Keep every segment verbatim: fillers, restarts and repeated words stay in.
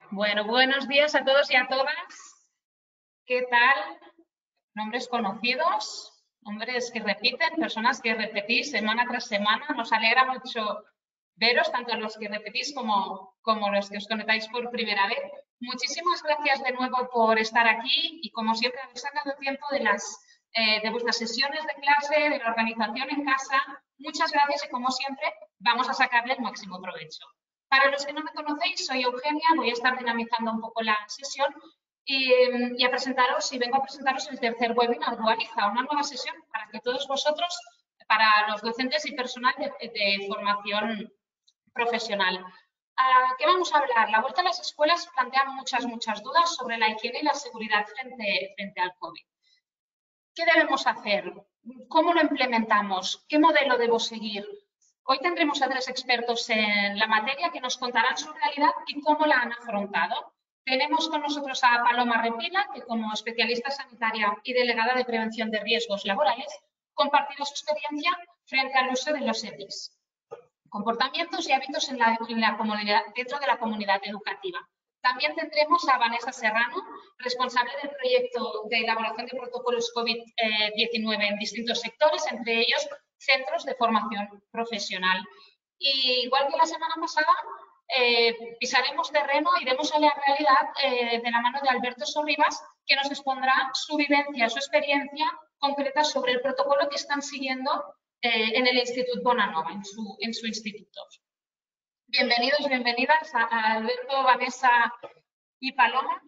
Bueno, buenos días a todos y a todas. ¿Qué tal? Nombres conocidos, nombres que repiten, personas que repetís semana tras semana. Nos alegra mucho veros, tanto los que repetís como, como los que os conectáis por primera vez. Muchísimas gracias de nuevo por estar aquí y, como siempre, habéis sacado tiempo de, las, eh, de vuestras sesiones de clase, de la organización en casa. Muchas gracias y, como siempre, vamos a sacarle el máximo provecho. Para los que no me conocéis, soy Eugenia, voy a estar dinamizando un poco la sesión y, y a presentaros, y vengo a presentaros el tercer webinar Dualiza, una nueva sesión para que todos vosotros, para los docentes y personal de, de formación profesional. Uh, ¿Qué vamos a hablar? La vuelta a las escuelas plantea muchas, muchas dudas sobre la higiene y la seguridad frente, frente al COVID. ¿Qué debemos hacer? ¿Cómo lo implementamos? ¿Qué modelo debo seguir? Hoy tendremos a tres expertos en la materia que nos contarán su realidad y cómo la han afrontado. Tenemos con nosotros a Paloma Repila, que como especialista sanitaria y delegada de prevención de riesgos laborales, compartirá su experiencia frente al uso de los E P Is, comportamientos y hábitos en la, en la comunidad, dentro de la comunidad educativa. También tendremos a Vanessa Serrano, responsable del proyecto de elaboración de protocolos COVID diecinueve en distintos sectores, entre ellos centros de formación profesional. Y igual que la semana pasada, eh, pisaremos terreno, iremos a la realidad eh, de la mano de Alberto Sorribas, que nos expondrá su vivencia, su experiencia concreta sobre el protocolo que están siguiendo eh, en el Instituto Bonanova, en su, en su instituto. Bienvenidos, bienvenidas a, a Alberto, Vanessa y Paloma.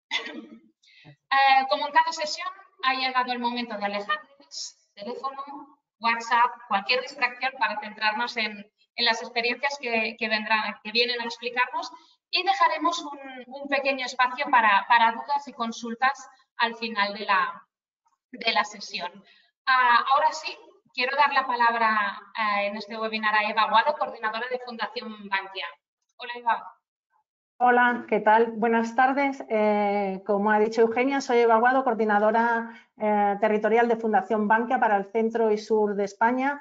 Eh, como en cada sesión, ha llegado el momento de alejarnos, teléfono, WhatsApp, cualquier distracción para centrarnos en, en las experiencias que, que, vendrán, que vienen a explicarnos, y dejaremos un, un pequeño espacio para, para dudas y consultas al final de la, de la sesión. Uh, ahora sí, quiero dar la palabra uh, en este webinar a Eva Aguado, coordinadora de Fundación Bankia. Hola, Eva. Hola, ¿qué tal? Buenas tardes. Eh, como ha dicho Eugenia, soy Eva Aguado, coordinadora eh, territorial de Fundación Bankia para el centro y sur de España,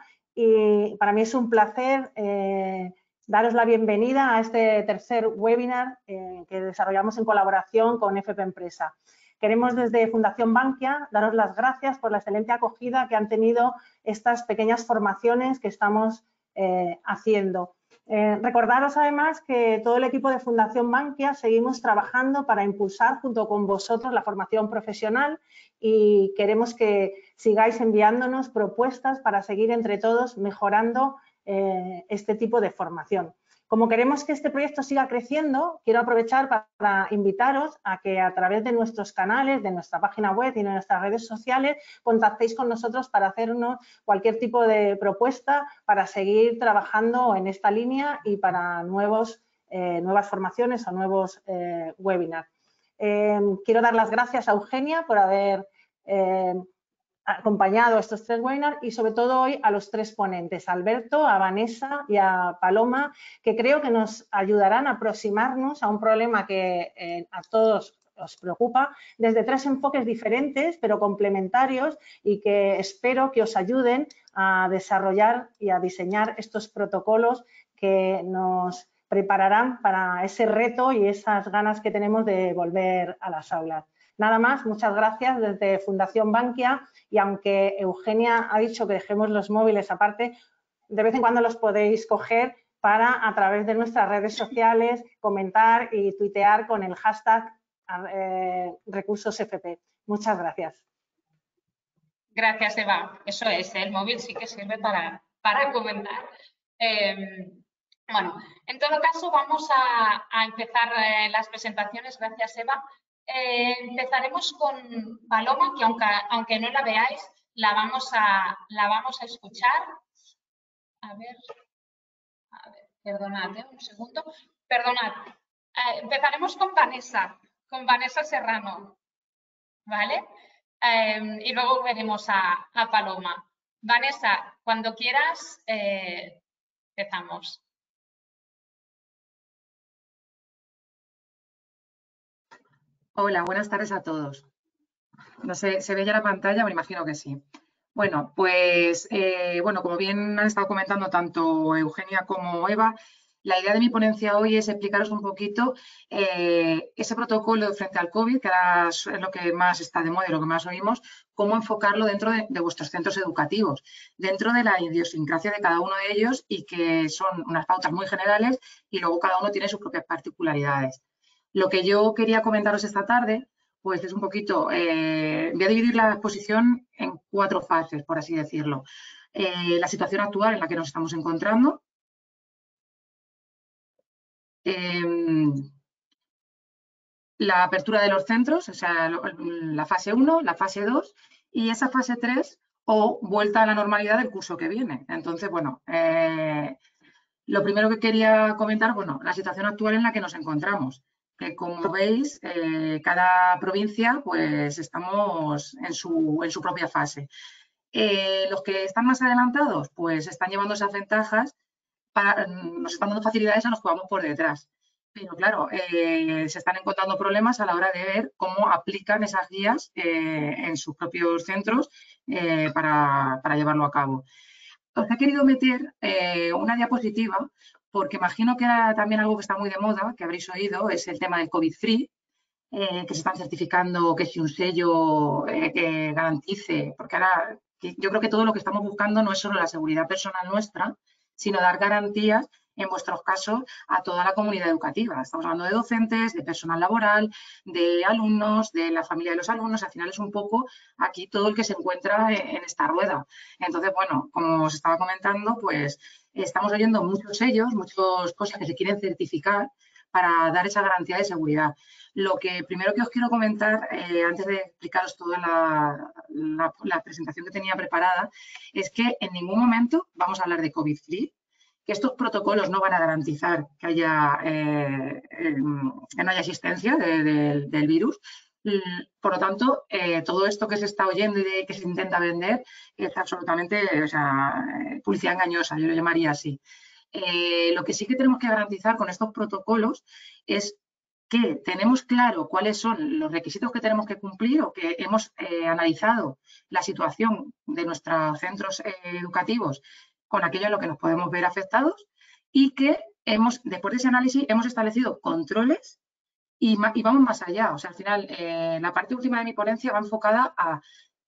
y para mí es un placer eh, daros la bienvenida a este tercer webinar eh, que desarrollamos en colaboración con F P Empresa. Queremos desde Fundación Bankia daros las gracias por la excelente acogida que han tenido estas pequeñas formaciones que estamos eh, haciendo. Eh, recordaros además que todo el equipo de Fundación Bankia seguimos trabajando para impulsar junto con vosotros la formación profesional, y queremos que sigáis enviándonos propuestas para seguir entre todos mejorando eh, este tipo de formación. Como queremos que este proyecto siga creciendo, quiero aprovechar para invitaros a que a través de nuestros canales, de nuestra página web y de nuestras redes sociales, contactéis con nosotros para hacernos cualquier tipo de propuesta para seguir trabajando en esta línea y para nuevos, eh, nuevas formaciones o nuevos eh, webinars. Eh, quiero dar las gracias a Eugenia por haber eh, acompañado a estos tres webinars, y sobre todo hoy a los tres ponentes, a Alberto, a Vanessa y a Paloma, que creo que nos ayudarán a aproximarnos a un problema que eh, a todos os preocupa desde tres enfoques diferentes pero complementarios, y que espero que os ayuden a desarrollar y a diseñar estos protocolos que nos prepararán para ese reto y esas ganas que tenemos de volver a las aulas. Nada más, muchas gracias desde Fundación Bankia, y aunque Eugenia ha dicho que dejemos los móviles aparte, de vez en cuando los podéis coger para, a través de nuestras redes sociales, comentar y tuitear con el hashtag eh, recursos F P. Muchas gracias. Gracias, Eva. Eso es, el móvil sí que sirve para, para comentar. Eh, bueno, en todo caso, vamos a, a empezar eh, las presentaciones. Gracias, Eva. Eh, empezaremos con Paloma, que aunque, aunque no la veáis, la vamos a, la vamos a escuchar. A ver, a ver, perdonad, ¿eh? Un segundo. Perdonad. Eh, empezaremos con Vanessa, con Vanessa Serrano, ¿vale? Eh, y luego veremos a, a Paloma. Vanessa, cuando quieras, eh, empezamos. Hola, buenas tardes a todos. No sé, ¿se ve ya la pantalla? Me imagino que sí. Bueno, pues, eh, bueno, como bien han estado comentando tanto Eugenia como Eva, La idea de mi ponencia hoy es explicaros un poquito eh, ese protocolo frente al COVID, que ahora es lo que más está de moda y lo que más oímos, cómo enfocarlo dentro de, de vuestros centros educativos, dentro de la idiosincrasia de cada uno de ellos y que son unas pautas muy generales y luego cada uno tiene sus propias particularidades. Lo que yo quería comentaros esta tarde, pues es un poquito, eh, voy a dividir la exposición en cuatro fases, por así decirlo. Eh, la situación actual en la que nos estamos encontrando, Eh, la apertura de los centros, o sea, la fase uno, la fase dos y esa fase tres o vuelta a la normalidad del curso que viene. Entonces, bueno, eh, lo primero que quería comentar, bueno, la situación actual en la que nos encontramos. Que como veis, eh, cada provincia, pues estamos en su, en su propia fase. Eh, los que están más adelantados, pues están llevando esas ventajas, para, nos están dando facilidades a los que vamos por detrás. Pero claro, eh, se están encontrando problemas a la hora de ver cómo aplican esas guías eh, en sus propios centros eh, para, para llevarlo a cabo. Os he querido meter eh, una diapositiva porque imagino que era también algo que está muy de moda, que habréis oído, es el tema del COVID free, eh, que se están certificando, que si un sello eh, que garantice, porque ahora que yo creo que todo lo que estamos buscando no es solo la seguridad personal nuestra, sino dar garantías, en vuestros casos, a toda la comunidad educativa. Estamos hablando de docentes, de personal laboral, de alumnos, de la familia de los alumnos. Al final es un poco aquí todo el que se encuentra en esta rueda. Entonces, bueno, como os estaba comentando, pues estamos oyendo muchos sellos, muchas cosas que se quieren certificar para dar esa garantía de seguridad. Lo que primero que os quiero comentar, eh, antes de explicaros toda la, la, la presentación que tenía preparada, es que en ningún momento vamos a hablar de COVID free, que estos protocolos no van a garantizar que haya, eh, eh, que no haya existencia de, de, del virus. Por lo tanto, eh, todo esto que se está oyendo y de, que se intenta vender es absolutamente, o sea, publicidad engañosa, yo lo llamaría así. Eh, lo que sí que tenemos que garantizar con estos protocolos es que tenemos claro cuáles son los requisitos que tenemos que cumplir o que hemos eh, analizado la situación de nuestros centros eh, educativos con aquello en lo que nos podemos ver afectados y que hemos, después de ese análisis, hemos establecido controles y, y vamos más allá. O sea, al final, eh, la parte última de mi ponencia va enfocada a,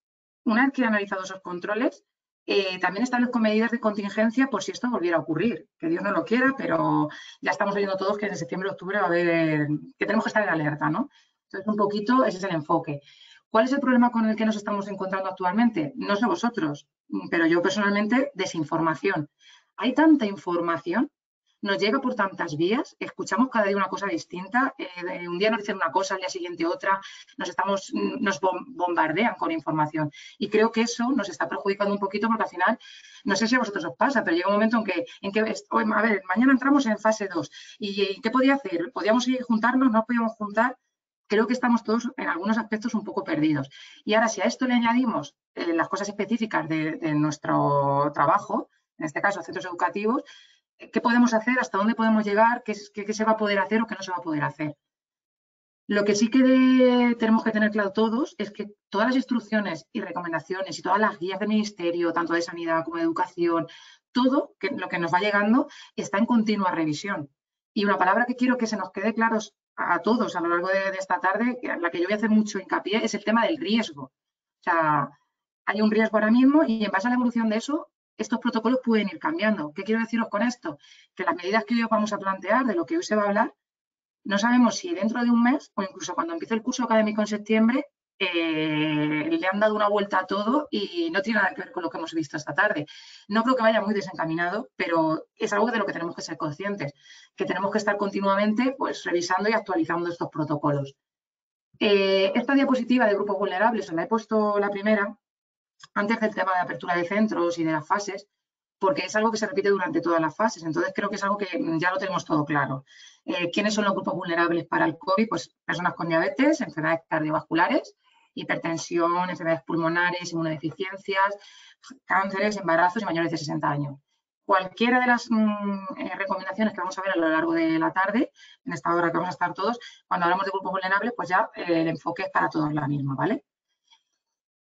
una vez que he analizado esos controles, Eh, también establezco medidas de contingencia por si esto volviera a ocurrir, que Dios no lo quiera, pero ya estamos oyendo todos que en septiembre, octubre va a haber, que tenemos que estar en alerta, ¿no? Entonces, un poquito ese es el enfoque. ¿Cuál es el problema con el que nos estamos encontrando actualmente? No sé vosotros, pero yo personalmente, desinformación. Hay tanta información, nos llega por tantas vías, escuchamos cada día una cosa distinta, eh, un día nos dicen una cosa, al día siguiente otra, nos, estamos, nos bombardean con información y creo que eso nos está perjudicando un poquito porque al final, no sé si a vosotros os pasa, pero llega un momento en que, en que a ver, mañana entramos en fase dos y ¿qué podía hacer? ¿Podíamos ir juntarnos? ¿No podíamos juntar? Creo que estamos todos en algunos aspectos un poco perdidos. Y ahora si a esto le añadimos eh, las cosas específicas de, de nuestro trabajo, en este caso centros educativos, ¿qué podemos hacer? ¿Hasta dónde podemos llegar? ¿Qué, qué, qué se va a poder hacer o qué no se va a poder hacer? Lo que sí que de, tenemos que tener claro todos es que todas las instrucciones y recomendaciones y todas las guías del Ministerio, tanto de Sanidad como de Educación, todo que, lo que nos va llegando está en continua revisión. Y una palabra que quiero que se nos quede claros a todos a lo largo de, de esta tarde, que, a la que yo voy a hacer mucho hincapié, es el tema del riesgo. O sea, hay un riesgo ahora mismo y en base a la evolución de eso, estos protocolos pueden ir cambiando. ¿Qué quiero deciros con esto? Que las medidas que hoy os vamos a plantear, de lo que hoy se va a hablar, no sabemos si dentro de un mes o incluso cuando empiece el curso académico en septiembre eh, le han dado una vuelta a todo y no tiene nada que ver con lo que hemos visto esta tarde. No creo que vaya muy desencaminado, pero es algo de lo que tenemos que ser conscientes, que tenemos que estar continuamente pues, revisando y actualizando estos protocolos. Eh, esta diapositiva de grupos vulnerables, os la he puesto la primera, antes del tema de apertura de centros y de las fases, porque es algo que se repite durante todas las fases. Entonces, creo que es algo que ya lo tenemos todo claro. Eh, ¿Quiénes son los grupos vulnerables para el COVID? Pues personas con diabetes, enfermedades cardiovasculares, hipertensión, enfermedades pulmonares, inmunodeficiencias, cánceres, embarazos y mayores de sesenta años. Cualquiera de las mmm, eh, recomendaciones que vamos a ver a lo largo de la tarde, en esta hora que vamos a estar todos, cuando hablamos de grupos vulnerables, pues ya eh, el enfoque es para todos la misma, ¿vale?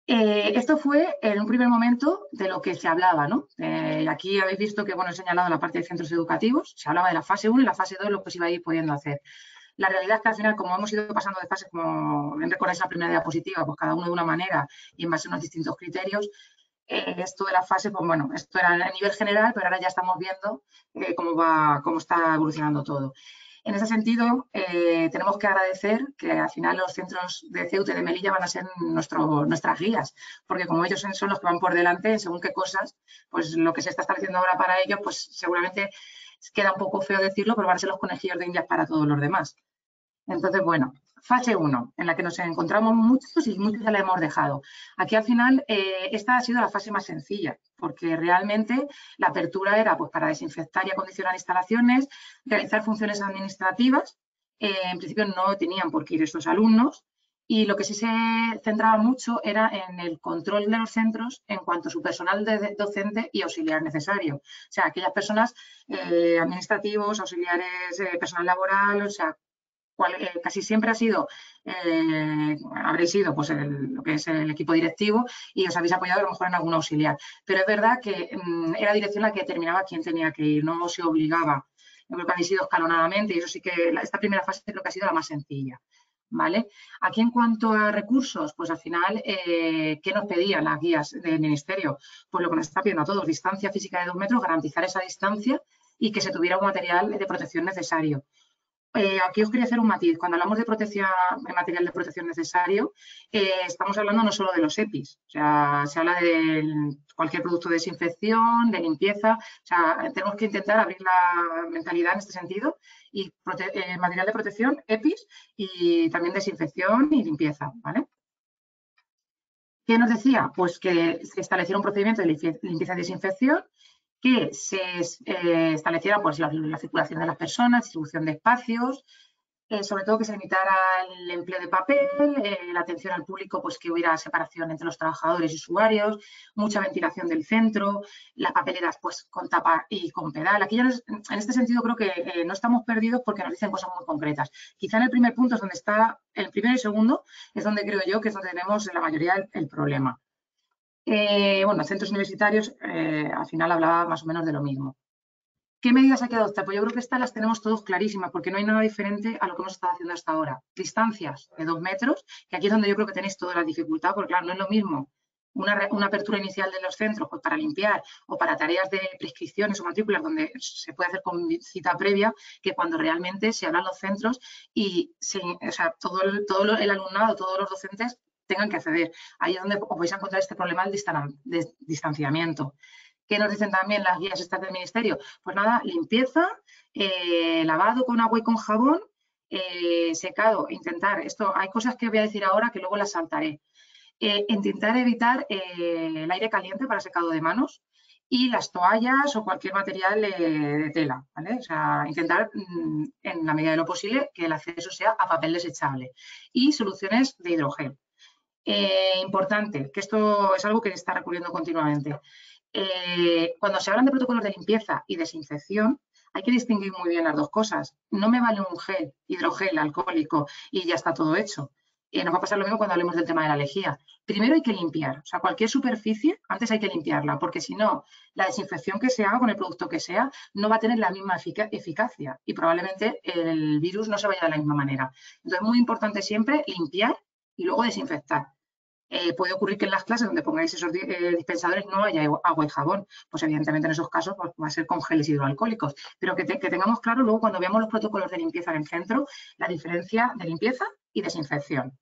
Eh, esto fue en un primer momento de lo que se hablaba, ¿no? Eh, aquí habéis visto que, bueno, he señalado la parte de centros educativos, se hablaba de la fase uno y la fase dos, lo que se iba a ir pudiendo hacer. La realidad es que al final, como hemos ido pasando de fases, como bien recordáis la primera diapositiva, pues cada uno de una manera y en base a unos distintos criterios, eh, esto de la fase, pues bueno, esto era a nivel general, pero ahora ya estamos viendo eh, cómo va, cómo está evolucionando todo. En ese sentido, eh, tenemos que agradecer que al final los centros de Ceuta y de Melilla van a ser nuestro, nuestras guías, porque como ellos son los que van por delante, según qué cosas, pues lo que se está estableciendo ahora para ellos, pues seguramente queda un poco feo decirlo, pero van a ser los conejillos de indias para todos los demás. Entonces, bueno, fase uno, en la que nos encontramos muchos y muchos ya la hemos dejado. Aquí al final, eh, esta ha sido la fase más sencilla, porque realmente la apertura era pues, para desinfectar y acondicionar instalaciones, realizar funciones administrativas. Eh, en principio no tenían por qué ir estos alumnos y lo que sí se centraba mucho era en el control de los centros en cuanto a su personal de docente y auxiliar necesario. O sea, aquellas personas eh, administrativos, auxiliares, eh, personal laboral, o sea, Cual, eh, casi siempre ha sido, eh, habréis sido pues el, lo que es el equipo directivo y os habéis apoyado a lo mejor en algún auxiliar. Pero es verdad que mm, era dirección la que determinaba quién tenía que ir, no se obligaba. Yo creo que habéis ido escalonadamente y eso sí que la, esta primera fase creo que ha sido la más sencilla. ¿Vale? Aquí en cuanto a recursos, pues al final, eh, ¿qué nos pedían las guías del ministerio? Pues lo que nos está pidiendo a todos, distancia física de dos metros, garantizar esa distancia y que se tuviera un material de protección necesario. Eh, aquí os quería hacer un matiz. Cuando hablamos de protección, de material de protección necesario, eh, estamos hablando no solo de los EPIs, o sea, se habla de cualquier producto de desinfección, de limpieza, o sea, tenemos que intentar abrir la mentalidad en este sentido y eh, material de protección, EPIs y también desinfección y limpieza, ¿vale? ¿Qué nos decía? Pues que se estableciera un procedimiento de limpieza y desinfección, que se eh, estableciera pues, la, la circulación de las personas, distribución de espacios, eh, sobre todo que se limitara el empleo de papel, eh, la atención al público, pues que hubiera separación entre los trabajadores y usuarios, mucha ventilación del centro, las papeleras pues con tapa y con pedal. Aquí ya nos, en este sentido creo que eh, no estamos perdidos porque nos dicen cosas muy concretas. Quizá en el primer punto es donde está, el primero y segundo es donde creo yo que es donde tenemos la mayoría el, el problema. Eh, bueno, centros universitarios, eh, al final hablaba más o menos de lo mismo. ¿Qué medidas hay que adoptar? Pues yo creo que estas las tenemos todos clarísimas, porque no hay nada diferente a lo que hemos estado haciendo hasta ahora. Distancias de dos metros, que aquí es donde yo creo que tenéis toda la dificultad, porque claro, no es lo mismo una, una apertura inicial de los centros pues, para limpiar o para tareas de prescripciones o matrículas donde se puede hacer con cita previa, que cuando realmente se hablan los centros y se, o sea, todo, el, todo el alumnado, todos los docentes tengan que acceder. Ahí es donde os vais a encontrar este problema del distanciamiento. ¿Qué nos dicen también las guías estas del ministerio? Pues nada, limpieza, eh, lavado con agua y con jabón, eh, secado, intentar, esto hay cosas que voy a decir ahora que luego las saltaré. Eh, intentar evitar eh, el aire caliente para secado de manos y las toallas o cualquier material eh, de tela, ¿vale? O sea, intentar mm, en la medida de lo posible que el acceso sea a papel desechable y soluciones de hidrogel. Eh, importante, que esto es algo que está recurriendo continuamente. Eh, cuando se hablan de protocolos de limpieza y desinfección, hay que distinguir muy bien las dos cosas. No me vale un gel, hidrogel, alcohólico y ya está todo hecho. Eh, nos va a pasar lo mismo cuando hablemos del tema de la lejía. Primero hay que limpiar, o sea, cualquier superficie, antes hay que limpiarla, porque si no, la desinfección que se haga con el producto que sea no va a tener la misma efic- eficacia y probablemente el virus no se vaya de la misma manera. Entonces, es muy importante siempre limpiar y luego desinfectar. Eh, puede ocurrir que en las clases donde pongáis esos eh, dispensadores no haya agua y jabón. Pues evidentemente en esos casos pues, va a ser con geles hidroalcohólicos. Pero que, te, que tengamos claro luego cuando veamos los protocolos de limpieza en el centro, la diferencia de limpieza y desinfección.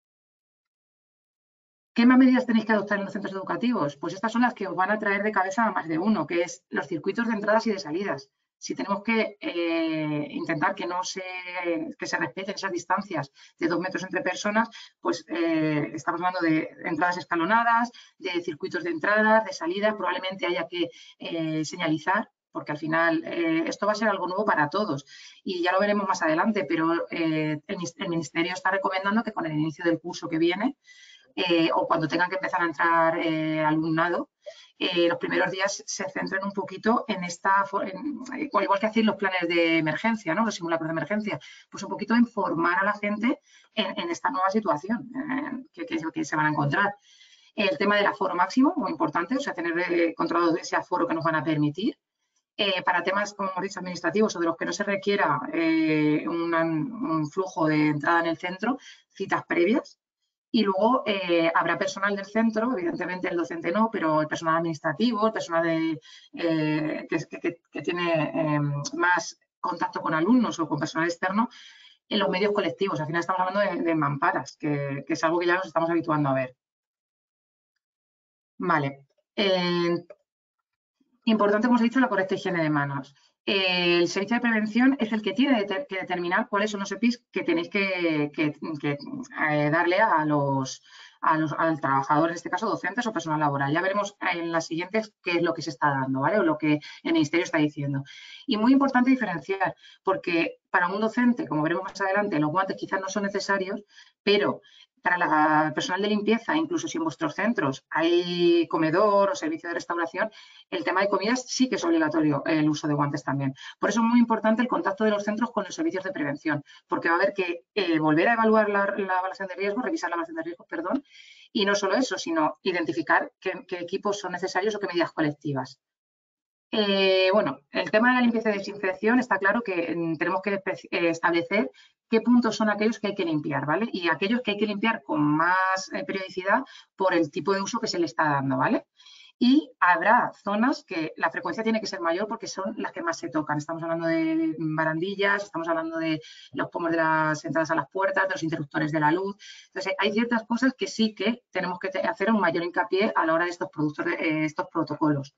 ¿Qué más medidas tenéis que adoptar en los centros educativos? Pues estas son las que os van a traer de cabeza a más de uno, que es los circuitos de entradas y de salidas. Si tenemos que eh, intentar que no se, que se respeten esas distancias de dos metros entre personas, pues eh, estamos hablando de entradas escalonadas, de circuitos de entradas, de salidas, probablemente haya que eh, señalizar, porque al final eh, esto va a ser algo nuevo para todos y ya lo veremos más adelante, pero eh, el, el Ministerio está recomendando que con el inicio del curso que viene eh, o cuando tengan que empezar a entrar eh, alumnado, Eh, los primeros días se centren un poquito en esta, en, igual que hacéis los planes de emergencia, ¿no? Los simulacros de emergencia, pues un poquito informar a la gente en, en esta nueva situación eh, que, que, que se van a encontrar. El tema del aforo máximo, muy importante, o sea, tener eh, controlado ese aforo que nos van a permitir. Eh, para temas, como hemos dicho, administrativos o de los que no se requiera eh, una, un flujo de entrada en el centro, citas previas. Y luego eh, habrá personal del centro, evidentemente el docente no, pero el personal administrativo, el personal de, eh, que, que, que tiene eh, más contacto con alumnos o con personal externo en los medios colectivos. Al final estamos hablando de, de mamparas, que, que es algo que ya nos estamos habituando a ver. Vale. Eh, Importante, como os he dicho, la correcta higiene de manos. Eh, el servicio de prevención es el que tiene que determinar cuáles son los E P Is que tenéis que, que, que eh, darle a los, a los al trabajador, en este caso docentes o personal laboral. Ya veremos en las siguientes qué es lo que se está dando, ¿vale? O lo que el Ministerio está diciendo. Y muy importante diferenciar, porque para un docente, como veremos más adelante, los guantes quizás no son necesarios, pero para la, el personal de limpieza, incluso si en vuestros centros hay comedor o servicio de restauración, el tema de comidas sí que es obligatorio el uso de guantes también. Por eso es muy importante el contacto de los centros con los servicios de prevención, porque va a haber que eh, volver a evaluar la, la evaluación de riesgo, revisar la evaluación de riesgo, perdón, y no solo eso, sino identificar qué, qué equipos son necesarios o qué medidas colectivas. Eh, bueno, el tema de la limpieza y desinfección está claro que mm, tenemos que eh, establecer qué puntos son aquellos que hay que limpiar, ¿vale? Y aquellos que hay que limpiar con más eh, periodicidad por el tipo de uso que se le está dando, ¿vale? Y habrá zonas que la frecuencia tiene que ser mayor porque son las que más se tocan. Estamos hablando de barandillas, estamos hablando de los pomos de las entradas a las puertas, de los interruptores de la luz. Entonces, hay ciertas cosas que sí que tenemos que hacer un mayor hincapié a la hora de estos productos, de, eh, estos protocolos.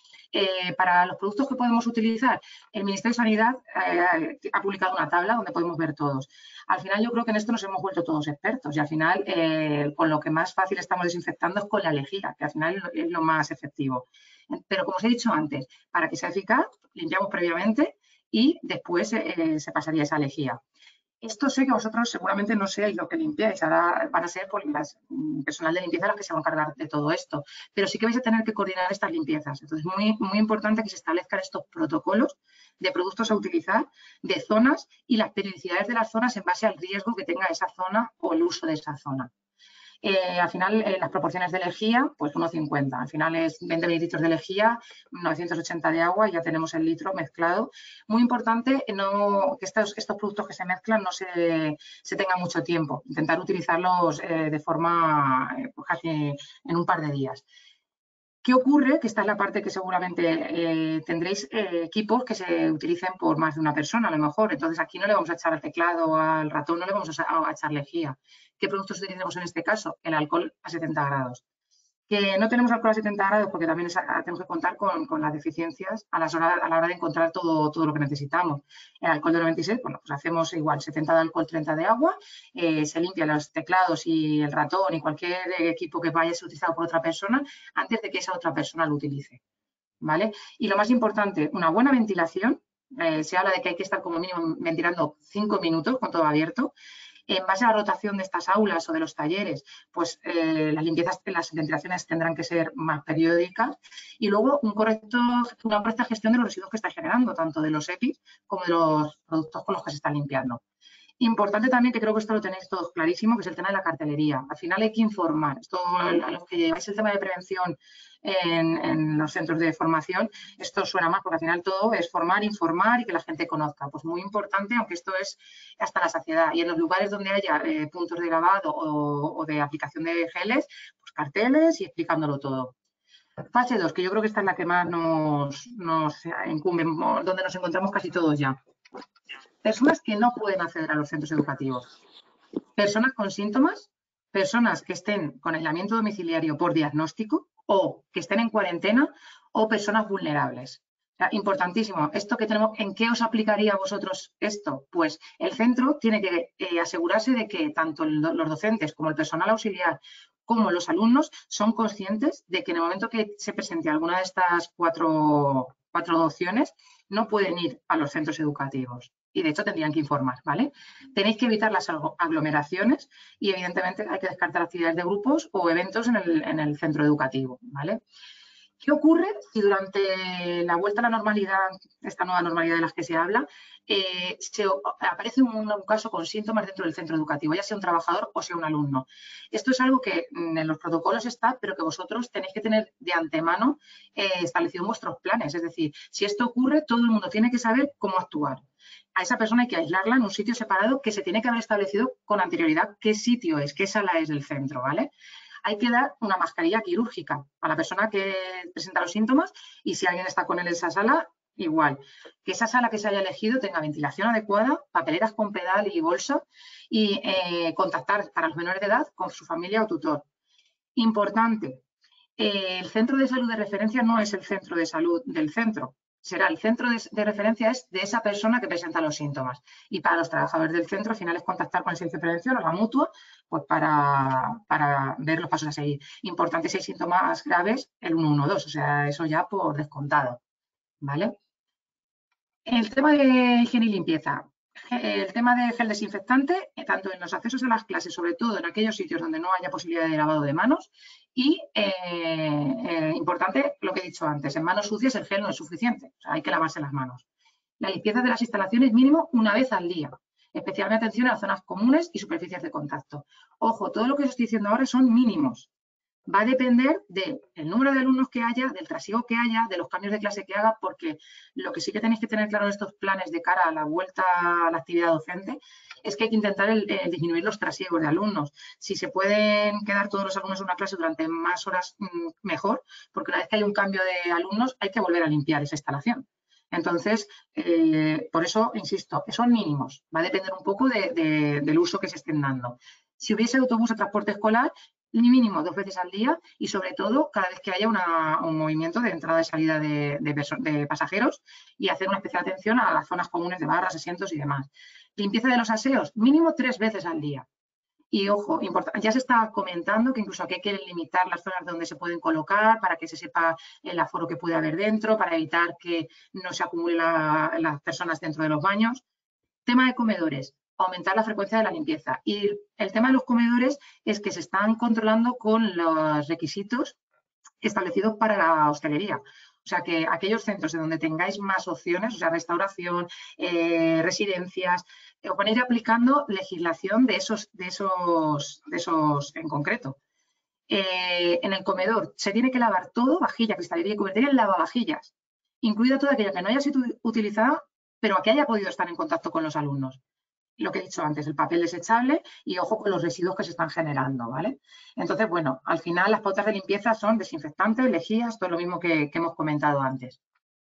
Eh, para los productos que podemos utilizar, el Ministerio de Sanidad eh, ha publicado una tabla donde podemos ver todos. Al final yo creo que en esto nos hemos vuelto todos expertos y al final eh, con lo que más fácil estamos desinfectando es con la lejía, que al final es lo más efectivo. Pero como os he dicho antes, para que sea eficaz, limpiamos previamente y después eh, se pasaría esa lejía. Esto sé que vosotros seguramente no seáis lo que limpiáis, ahora van a ser por las personal de limpieza los que se van a encargar de todo esto, pero sí que vais a tener que coordinar estas limpiezas. Entonces, muy, muy importante que se establezcan estos protocolos de productos a utilizar, de zonas y las periodicidades de las zonas en base al riesgo que tenga esa zona o el uso de esa zona. Eh, al final, eh, las proporciones de lejía, pues uno cincuenta. Al final es veinte mililitros de lejía, novecientos ochenta de agua y ya tenemos el litro mezclado. Muy importante no, que estos, estos productos que se mezclan no se, se tengan mucho tiempo. Intentar utilizarlos eh, de forma eh, pues casi en un par de días. ¿Qué ocurre? Que esta es la parte que seguramente eh, tendréis eh, equipos que se utilicen por más de una persona, a lo mejor. Entonces, aquí no le vamos a echar al teclado o al ratón, no le vamos a, a echar lejía. ¿Qué productos utilizamos en este caso? El alcohol a setenta grados. Que no tenemos alcohol a setenta grados porque también es, tenemos que contar con, con las deficiencias a, las horas, a la hora de encontrar todo, todo lo que necesitamos. El alcohol de noventa y seis, bueno, pues hacemos igual setenta de alcohol, treinta de agua, eh, se limpian los teclados y el ratón y cualquier equipo que vaya a ser utilizado por otra persona antes de que esa otra persona lo utilice, ¿vale? Y lo más importante, una buena ventilación. Eh, se habla de que hay que estar como mínimo ventilando cinco minutos con todo abierto. En base a la rotación de estas aulas o de los talleres, pues eh, las limpiezas, las ventilaciones tendrán que ser más periódicas y luego un correcto, una correcta gestión de los residuos que está generando, tanto de los E P Is como de los productos con los que se están limpiando. Importante también, que creo que esto lo tenéis todos clarísimo, que es el tema de la cartelería. Al final hay que informar. Esto, a los que lleváis el tema de prevención en, en los centros de formación, esto suena más porque al final todo es formar, informar y que la gente conozca. Pues muy importante, aunque esto es hasta la saciedad. Y en los lugares donde haya eh, puntos de lavado o, o de aplicación de geles, pues carteles y explicándolo todo. Fase dos, que yo creo que esta es la que más nos, nos incumbe, donde nos encontramos casi todos ya. Personas que no pueden acceder a los centros educativos. Personas con síntomas, personas que estén con aislamiento domiciliario por diagnóstico o que estén en cuarentena o personas vulnerables. O sea, importantísimo. Esto que tenemos, ¿en qué os aplicaría a vosotros esto? Pues el centro tiene que eh, asegurarse de que tanto el, los docentes como el personal auxiliar como los alumnos son conscientes de que en el momento que se presente alguna de estas cuatro, cuatro opciones no pueden ir a los centros educativos. Y de hecho tendrían que informar, ¿vale? Tenéis que evitar las aglomeraciones y evidentemente hay que descartar actividades de grupos o eventos en el, en el centro educativo, ¿vale? ¿Qué ocurre si durante la vuelta a la normalidad, esta nueva normalidad de las que se habla, eh, se aparece un, un caso con síntomas dentro del centro educativo, ya sea un trabajador o sea un alumno? Esto es algo que en los protocolos está, pero que vosotros tenéis que tener de antemano eh, establecido en vuestros planes. Es decir, si esto ocurre, todo el mundo tiene que saber cómo actuar. A esa persona hay que aislarla en un sitio separado que se tiene que haber establecido con anterioridad qué sitio es, qué sala es del centro, ¿vale? Hay que dar una mascarilla quirúrgica a la persona que presenta los síntomas y si alguien está con él en esa sala, igual. Que esa sala que se haya elegido tenga ventilación adecuada, papeleras con pedal y bolsa y eh, contactar para los menores de edad con su familia o tutor. Importante, eh, el centro de salud de referencia no es el centro de salud del centro. Será el centro de, de referencia es de esa persona que presenta los síntomas. Y para los trabajadores del centro, al final es contactar con el servicio de prevención o la mutua, pues para, para ver los pasos a seguir. Importante, si hay síntomas graves, el uno uno dos, o sea, eso ya por descontado, ¿vale? El tema de higiene y limpieza. El tema de gel desinfectante, tanto en los accesos a las clases, sobre todo en aquellos sitios donde no haya posibilidad de lavado de manos. Y, eh, eh, importante, lo que he dicho antes, en manos sucias el gel no es suficiente, o sea, hay que lavarse las manos. La limpieza de las instalaciones mínimo una vez al día. Especialmente atención a las zonas comunes y superficies de contacto. Ojo, todo lo que os estoy diciendo ahora son mínimos. Va a depender del número de alumnos que haya, del trasiego que haya, de los cambios de clase que haga, porque lo que sí que tenéis que tener claro en estos planes de cara a la vuelta a la actividad docente es que hay que intentar el, el disminuir los trasiegos de alumnos. Si se pueden quedar todos los alumnos en una clase durante más horas, mejor, porque una vez que hay un cambio de alumnos hay que volver a limpiar esa instalación. Entonces, eh, por eso, insisto, son mínimos. Va a depender un poco de, de, del uso que se estén dando. Si hubiese autobús o transporte escolar, ni mínimo dos veces al día y sobre todo cada vez que haya una, un movimiento de entrada y salida de, de, de pasajeros y hacer una especial atención a las zonas comunes de barras, asientos y demás. Limpieza de los aseos, mínimo tres veces al día. Y ojo, ya se está comentando que incluso aquí quieren limitar las zonas donde se pueden colocar para que se sepa el aforo que puede haber dentro, para evitar que no se acumulen la, las personas dentro de los baños. Tema de comedores, aumentar la frecuencia de la limpieza. Y el tema de los comedores es que se están controlando con los requisitos establecidos para la hostelería. O sea, que aquellos centros en donde tengáis más opciones, o sea, restauración, eh, residencias, eh, os van a ir aplicando legislación de esos, de esos, de esos en concreto. Eh, en el comedor se tiene que lavar todo, vajilla, cristalería y cubertería, en lavavajillas, incluida toda aquella que no haya sido utilizada, pero que haya podido estar en contacto con los alumnos. Lo que he dicho antes, el papel desechable y ojo con los residuos que se están generando, ¿vale? Entonces, bueno, al final las pautas de limpieza son desinfectantes, lejías, todo lo mismo que, que hemos comentado antes.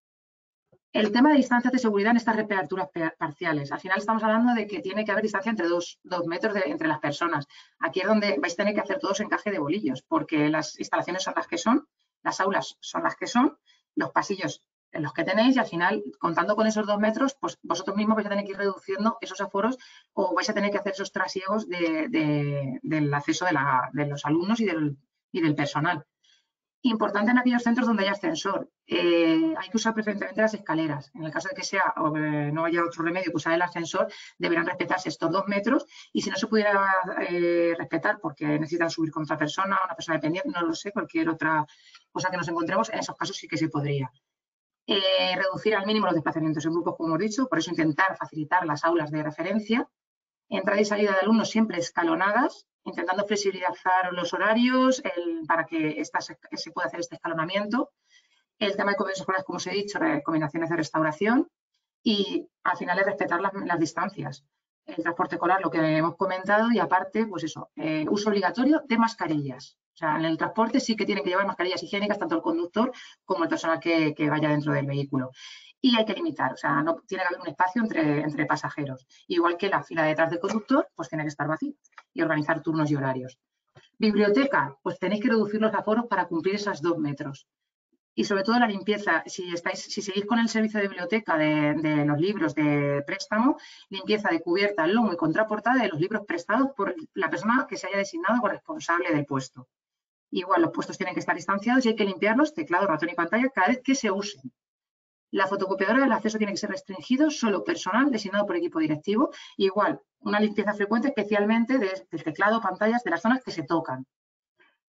El tema de distancias de seguridad en estas reaperturas parciales. Al final estamos hablando de que tiene que haber distancia entre dos, dos metros de, entre las personas. Aquí es donde vais a tener que hacer todos encaje de bolillos, porque las instalaciones son las que son, las aulas son las que son, los pasillos en los que tenéis y al final, contando con esos dos metros, pues vosotros mismos vais a tener que ir reduciendo esos aforos o vais a tener que hacer esos trasiegos de, de, del acceso de, la, de los alumnos y del, y del personal. Importante en aquellos centros donde haya ascensor. Eh, hay que usar preferentemente las escaleras. En el caso de que sea o eh, no haya otro remedio que usar el ascensor, deberán respetarse estos dos metros y si no se pudiera eh, respetar porque necesitan subir con otra persona, una persona dependiente, no lo sé, cualquier otra cosa que nos encontremos, en esos casos sí que se podría. Eh, reducir al mínimo los desplazamientos en grupos, como hemos dicho, por eso intentar facilitar las aulas de referencia. Entrada y salida de alumnos siempre escalonadas, intentando flexibilizar los horarios el, para que esta, se, se pueda hacer este escalonamiento. El tema de comedores escolares, como os he dicho, recomendaciones de restauración y al final es respetar las, las distancias. El transporte escolar, lo que hemos comentado y aparte, pues eso, eh, uso obligatorio de mascarillas. O sea, en el transporte sí que tienen que llevar mascarillas higiénicas tanto el conductor como el personal que, que vaya dentro del vehículo. Y hay que limitar, o sea, no tiene que haber un espacio entre, entre pasajeros. Igual que la fila detrás del conductor, pues tiene que estar vacía y organizar turnos y horarios. Biblioteca, pues tenéis que reducir los aforos para cumplir esos dos metros. Y sobre todo la limpieza, si, estáis, si seguís con el servicio de biblioteca de, de los libros de préstamo, limpieza de cubierta, lomo y contraportada de los libros prestados por la persona que se haya designado como responsable del puesto. Igual, los puestos tienen que estar distanciados y hay que limpiarlos, teclado, ratón y pantalla, cada vez que se usen. La fotocopiadora del acceso tiene que ser restringido, solo personal designado por equipo directivo. Igual, una limpieza frecuente especialmente de, del teclado, pantallas, de las zonas que se tocan.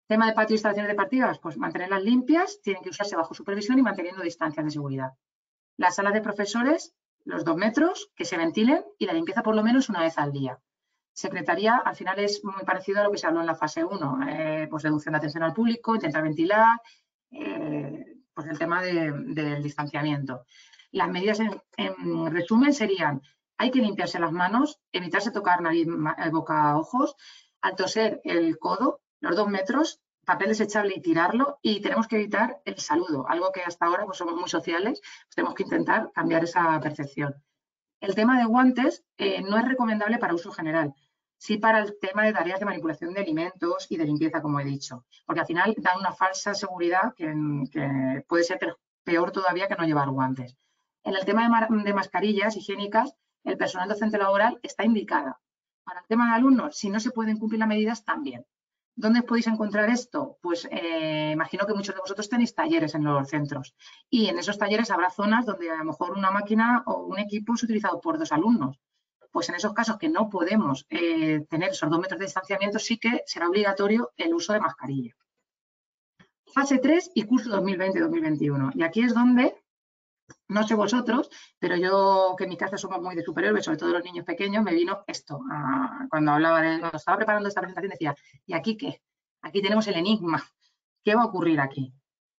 Tema de patio e instalaciones deportivas, pues mantenerlas limpias, tienen que usarse bajo supervisión y manteniendo distancias de seguridad. Las salas de profesores, los dos metros, que se ventilen y la limpieza por lo menos una vez al día. Secretaría, al final es muy parecido a lo que se habló en la fase uno, eh, pues reducción de atención al público, intentar ventilar, eh, pues el tema de, del distanciamiento. Las medidas, en, en resumen, serían, hay que limpiarse las manos, evitarse tocar nariz, boca, ojos, al toser el codo, los dos metros, papel desechable y tirarlo, y tenemos que evitar el saludo, algo que hasta ahora pues, somos muy sociales, pues tenemos que intentar cambiar esa percepción. El tema de guantes eh, no es recomendable para uso general, sí para el tema de tareas de manipulación de alimentos y de limpieza, como he dicho, porque al final dan una falsa seguridad que, que puede ser peor todavía que no llevar guantes. En el tema de, ma de mascarillas higiénicas, el personal docente laboral está indicada. Para el tema de alumnos, si no se pueden cumplir las medidas, también. ¿Dónde podéis encontrar esto? Pues eh, imagino que muchos de vosotros tenéis talleres en los centros y en esos talleres habrá zonas donde a lo mejor una máquina o un equipo es utilizado por dos alumnos. Pues en esos casos que no podemos eh, tener esos dos metros de distanciamiento, sí que será obligatorio el uso de mascarilla. Fase tres y curso dos mil veinte dos mil veintiuno. Y aquí es donde, no sé vosotros, pero yo que en mi casa somos muy de superhéroes, sobre todo los niños pequeños, me vino esto. A, cuando hablaba de, cuando estaba preparando esta presentación decía, ¿y aquí qué? Aquí tenemos el enigma. ¿Qué va a ocurrir aquí?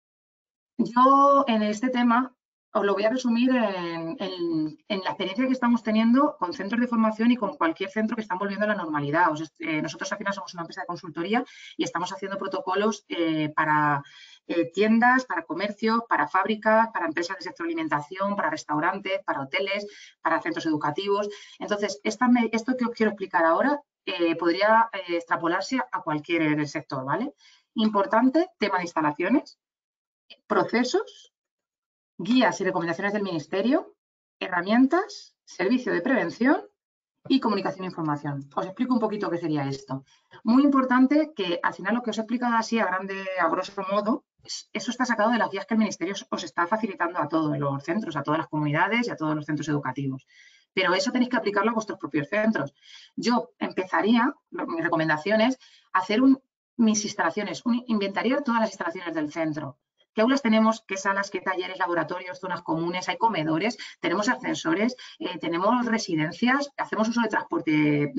Yo en este tema os lo voy a resumir en, en, en la experiencia que estamos teniendo con centros de formación y con cualquier centro que están volviendo a la normalidad. Os, eh, nosotros al final somos una empresa de consultoría y estamos haciendo protocolos eh, para eh, tiendas, para comercio, para fábricas, para empresas del sector de alimentación, para restaurantes, para hoteles, para centros educativos. Entonces, esta, esto que os quiero explicar ahora eh, podría eh, extrapolarse a cualquier sector, ¿vale? Importante, tema de instalaciones, procesos, guías y recomendaciones del Ministerio, herramientas, servicio de prevención y comunicación e información. Os explico un poquito qué sería esto. Muy importante que al final lo que os he explicado así a grande, a grosso modo, eso está sacado de las guías que el Ministerio os está facilitando a todos los centros, a todas las comunidades y a todos los centros educativos. Pero eso tenéis que aplicarlo a vuestros propios centros. Yo empezaría, mi recomendación es hacer un, mis instalaciones, un, inventariar todas las instalaciones del centro. ¿Qué aulas tenemos? ¿Qué salas? ¿Qué talleres? ¿Laboratorios? ¿Zonas comunes? ¿Hay comedores? ¿Tenemos ascensores? Eh, ¿Tenemos residencias? ¿Hacemos uso de transporte de,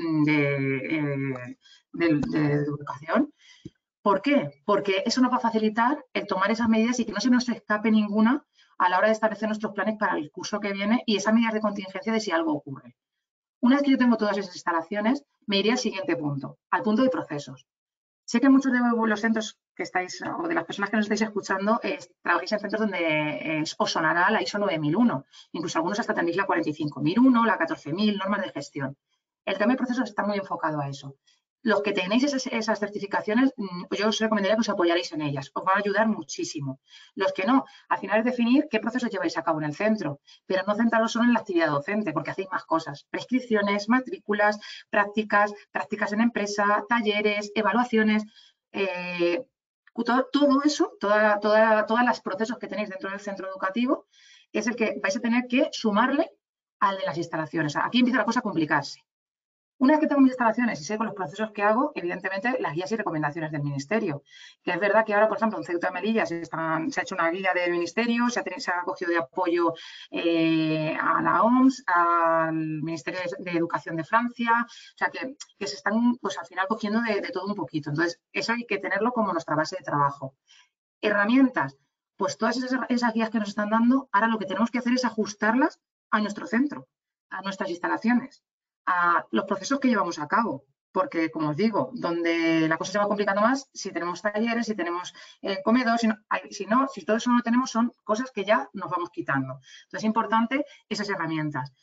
eh, de, de educación? ¿Por qué? Porque eso nos va a facilitar el tomar esas medidas y que no se nos escape ninguna a la hora de establecer nuestros planes para el curso que viene y esas medidas de contingencia de si algo ocurre. Una vez que yo tengo todas esas instalaciones, me iría al siguiente punto, al punto de procesos. Sé que muchos de los centros que estáis, o de las personas que nos estáis escuchando, eh, trabajáis en centros donde eh, os sonará la ISO nueve mil uno. Incluso algunos hasta tendréis la cuarenta y cinco mil uno, la catorce mil, normas de gestión. El tema de procesos está muy enfocado a eso. Los que tenéis esas, esas certificaciones, yo os recomendaría que os apoyaréis en ellas. Os va a ayudar muchísimo. Los que no, al final es definir qué procesos lleváis a cabo en el centro, pero no centraros solo en la actividad docente, porque hacéis más cosas. Prescripciones, matrículas, prácticas, prácticas en empresa, talleres, evaluaciones. Eh, todo, todo eso, toda, toda, todos los procesos que tenéis dentro del centro educativo, es el que vais a tener que sumarle al de las instalaciones. Aquí empieza la cosa a complicarse. Una vez que tengo mis instalaciones y sé con los procesos que hago, evidentemente las guías y recomendaciones del Ministerio. Que es verdad que ahora, por ejemplo, en Ceuta y Melilla se, están, se ha hecho una guía del Ministerio, se ha, tenido, se ha cogido de apoyo eh, a la O M S, al Ministerio de, de Educación de Francia, o sea que, que se están pues al final cogiendo de, de todo un poquito. Entonces, eso hay que tenerlo como nuestra base de trabajo. Herramientas, pues todas esas, esas guías que nos están dando, ahora lo que tenemos que hacer es ajustarlas a nuestro centro, a nuestras instalaciones, a los procesos que llevamos a cabo, porque, como os digo, donde la cosa se va complicando más, si tenemos talleres, si tenemos eh, comedor, si no, si no, si todo eso no lo tenemos, son cosas que ya nos vamos quitando. Entonces, es importante esas herramientas.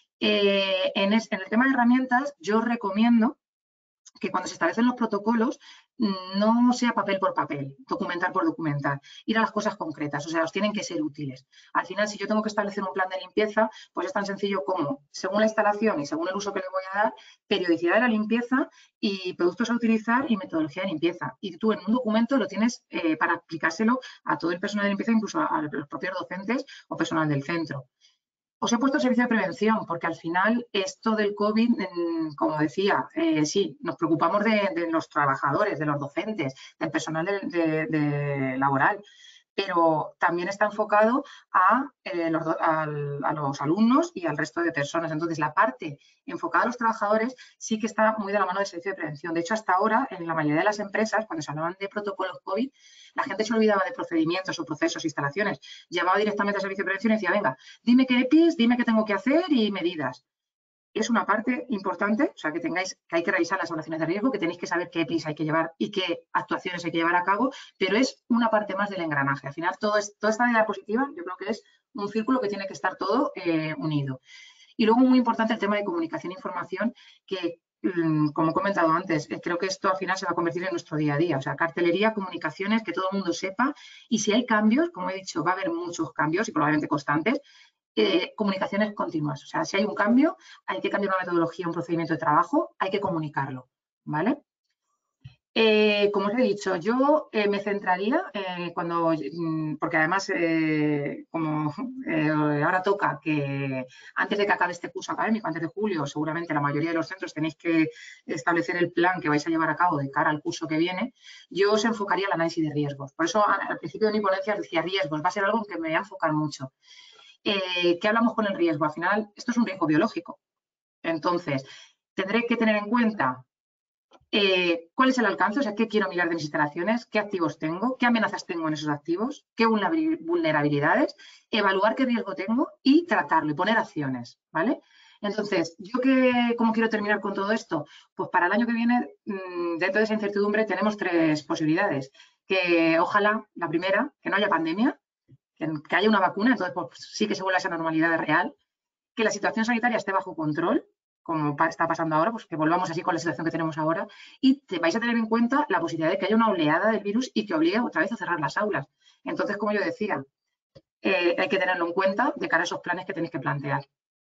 Eh, en, es, en el tema de herramientas, yo os recomiendo que cuando se establecen los protocolos no sea papel por papel, documentar por documentar, ir a las cosas concretas, o sea, os tienen que ser útiles. Al final, si yo tengo que establecer un plan de limpieza, pues es tan sencillo como, según la instalación y según el uso que le voy a dar, periodicidad de la limpieza y productos a utilizar y metodología de limpieza. Y tú en un documento lo tienes eh, para aplicárselo a todo el personal de limpieza, incluso a, a los propios docentes o personal del centro. Os he puesto el servicio de prevención porque al final esto del COVID, como decía, eh, sí, nos preocupamos de, de los trabajadores, de los docentes, del personal de, de, de laboral, pero también está enfocado a, eh, los, a, a los alumnos y al resto de personas. Entonces, la parte enfocada a los trabajadores sí que está muy de la mano del servicio de prevención. De hecho, hasta ahora, en la mayoría de las empresas, cuando se hablaban de protocolos COVID, la gente se olvidaba de procedimientos o procesos, instalaciones. Llamaba directamente al servicio de prevención y decía, venga, dime qué E P Is, dime qué tengo que hacer y medidas. Es una parte importante, o sea, que tengáis, que hay que revisar las evaluaciones de riesgo, que tenéis que saber qué E P Is hay que llevar y qué actuaciones hay que llevar a cabo, pero es una parte más del engranaje. Al final, todo es, toda esta diapositiva, yo creo que es un círculo que tiene que estar todo eh, unido. Y luego, muy importante, el tema de comunicación e información, que, como he comentado antes, creo que esto al final se va a convertir en nuestro día a día. O sea, cartelería, comunicaciones, que todo el mundo sepa. Y si hay cambios, como he dicho, va a haber muchos cambios y probablemente constantes, Eh, comunicaciones continuas. O sea, si hay un cambio, hay que cambiar una metodología, un procedimiento de trabajo, hay que comunicarlo, ¿vale? Eh, como os he dicho, yo eh, me centraría eh, cuando, porque además, eh, como eh, ahora toca que antes de que acabe este curso académico, antes de julio, seguramente la mayoría de los centros tenéis que establecer el plan que vais a llevar a cabo de cara al curso que viene, yo os enfocaría el análisis de riesgos. Por eso, al principio de mi ponencia os decía riesgos, va a ser algo en que me voy a enfocar mucho. Eh, ¿Qué hablamos con el riesgo? Al final, esto es un riesgo biológico. Entonces, tendré que tener en cuenta eh, cuál es el alcance, o sea, qué quiero mirar de mis instalaciones, qué activos tengo, qué amenazas tengo en esos activos, qué vulnerabilidades, evaluar qué riesgo tengo y tratarlo y poner acciones, ¿vale? Entonces, ¿yo qué, cómo quiero terminar con todo esto? Pues para el año que viene, dentro de esa incertidumbre, tenemos tres posibilidades. Que ojalá, la primera, que no haya pandemia, que, que haya una vacuna, entonces pues, sí que se vuelva a esa normalidad real, que la situación sanitaria esté bajo control, como está pasando ahora, pues que volvamos así con la situación que tenemos ahora, y te vais a tener en cuenta la posibilidad de que haya una oleada del virus y que obligue otra vez a cerrar las aulas. Entonces, como yo decía, eh, hay que tenerlo en cuenta de cara a esos planes que tenéis que plantear.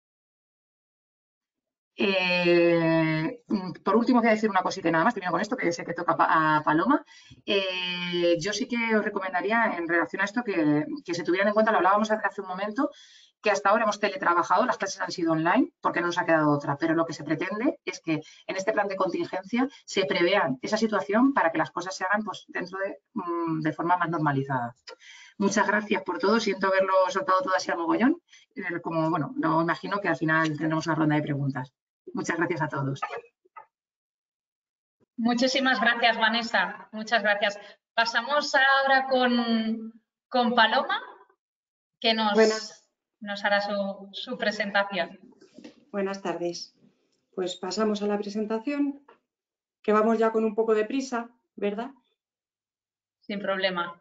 Eh, por último, voy a decir una cosita y nada más, termino con esto, que sé que toca a Paloma. Eh, yo sí que os recomendaría en relación a esto que, que se tuvieran en cuenta, lo hablábamos hace un momento, que hasta ahora hemos teletrabajado, las clases han sido online porque no nos ha quedado otra, pero lo que se pretende es que en este plan de contingencia se prevean esa situación para que las cosas se hagan pues, dentro de, de forma más normalizada. Muchas gracias por todo, siento haberlo soltado todo así al mogollón, como bueno, no imagino que al final tendremos una ronda de preguntas. Muchas gracias a todos. Muchísimas gracias, Vanessa. Muchas gracias. Pasamos ahora con, con Paloma, que nos, Buenas. nos hará su, su presentación. Buenas tardes. Pues pasamos a la presentación, que vamos ya con un poco de prisa, ¿verdad? Sin problema.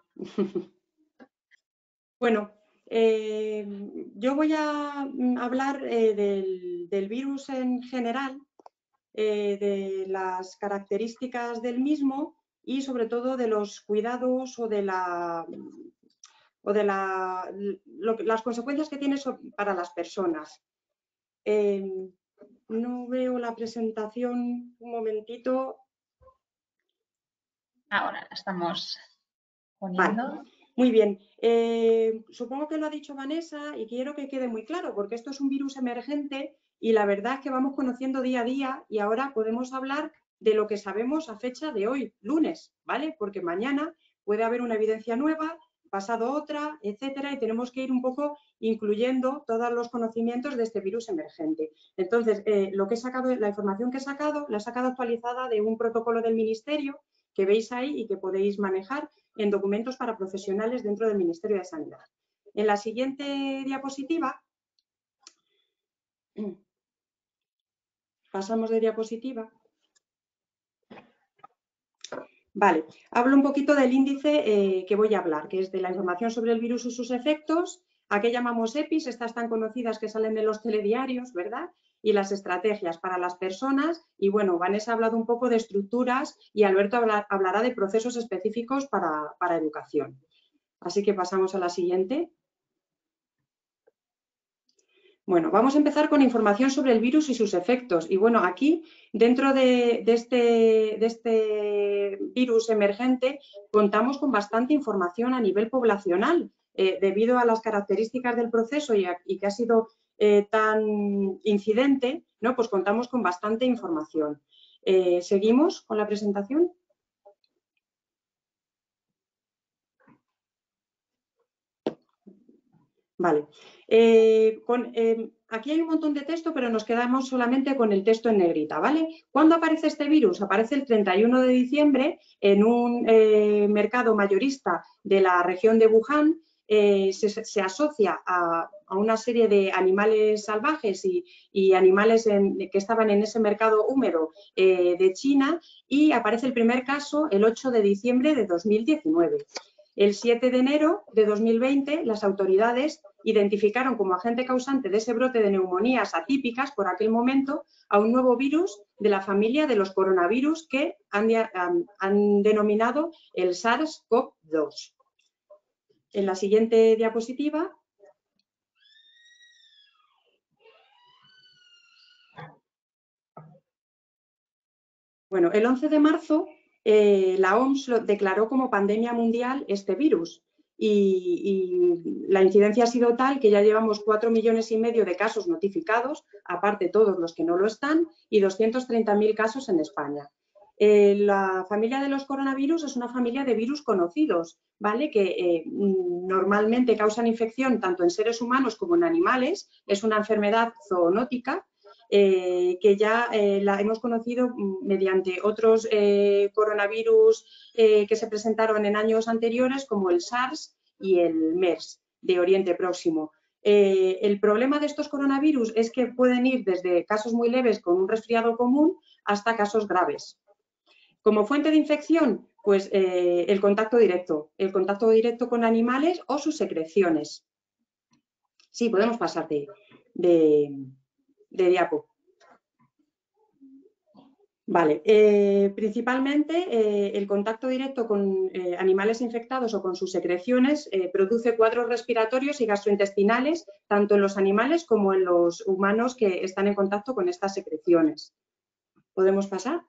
Bueno, eh, yo voy a hablar eh, del, del virus en general, eh, de las características del mismo y sobre todo de los cuidados o de, la, o de la, lo, las consecuencias que tiene para las personas. Eh, no veo la presentación, un momentito. Ahora la estamos poniendo. Vale. Muy bien, eh, supongo que lo ha dicho Vanessa y quiero que quede muy claro porque esto es un virus emergente y la verdad es que vamos conociendo día a día y ahora podemos hablar de lo que sabemos a fecha de hoy, lunes, ¿vale? Porque mañana puede haber una evidencia nueva, pasado otra, etcétera, y tenemos que ir un poco incluyendo todos los conocimientos de este virus emergente. Entonces, eh, lo que he sacado, la información que he sacado, la he sacado actualizada de un protocolo del Ministerio que veis ahí y que podéis manejar en documentos para profesionales dentro del Ministerio de Sanidad. En la siguiente diapositiva, pasamos de diapositiva. Vale, hablo un poquito del índice eh, que voy a hablar, que es de la información sobre el virus y sus efectos, a qué llamamos E P I S, estas tan conocidas que salen de los telediarios, ¿verdad? Y las estrategias para las personas. Y bueno, Vanessa ha hablado un poco de estructuras y Alberto hablar, hablará de procesos específicos para, para educación. Así que pasamos a la siguiente. Bueno, vamos a empezar con información sobre el virus y sus efectos. Y bueno, aquí, dentro de, de, este, de este virus emergente, contamos con bastante información a nivel poblacional, eh, debido a las características del proceso y, a, y que ha sido eh, tan incidente, ¿no? Pues contamos con bastante información. Eh, ¿Seguimos con la presentación? Vale. Eh, con, eh, aquí hay un montón de texto, pero nos quedamos solamente con el texto en negrita, ¿vale? ¿Cuándo aparece este virus? Aparece el treinta y uno de diciembre en un eh, mercado mayorista de la región de Wuhan. Eh, se, se asocia a, a una serie de animales salvajes y, y animales en, que estaban en ese mercado húmedo eh, de China, y aparece el primer caso el ocho de diciembre de dos mil diecinueve. El siete de enero de dos mil veinte, las autoridades identificaron como agente causante de ese brote de neumonías atípicas por aquel momento a un nuevo virus de la familia de los coronavirus que han, han, han denominado el SARS CoV dos. En la siguiente diapositiva. Bueno, el once de marzo eh, la O M S lo declaró como pandemia mundial este virus y, y la incidencia ha sido tal que ya llevamos cuatro millones y medio de casos notificados, aparte todos los que no lo están, y doscientos treinta mil casos en España. Eh, la familia de los coronavirus es una familia de virus conocidos, ¿vale? Que eh, normalmente causan infección tanto en seres humanos como en animales. Es una enfermedad zoonótica eh, que ya eh, la hemos conocido mediante otros eh, coronavirus eh, que se presentaron en años anteriores, como el SARS y el MERS de Oriente Próximo. Eh, el problema de estos coronavirus es que pueden ir desde casos muy leves con un resfriado común hasta casos graves. Como fuente de infección, pues eh, el contacto directo, el contacto directo con animales o sus secreciones. Sí, podemos pasar de, de, de diapo. Vale, eh, principalmente eh, el contacto directo con eh, animales infectados o con sus secreciones eh, produce cuadros respiratorios y gastrointestinales, tanto en los animales como en los humanos que están en contacto con estas secreciones. ¿Podemos pasar?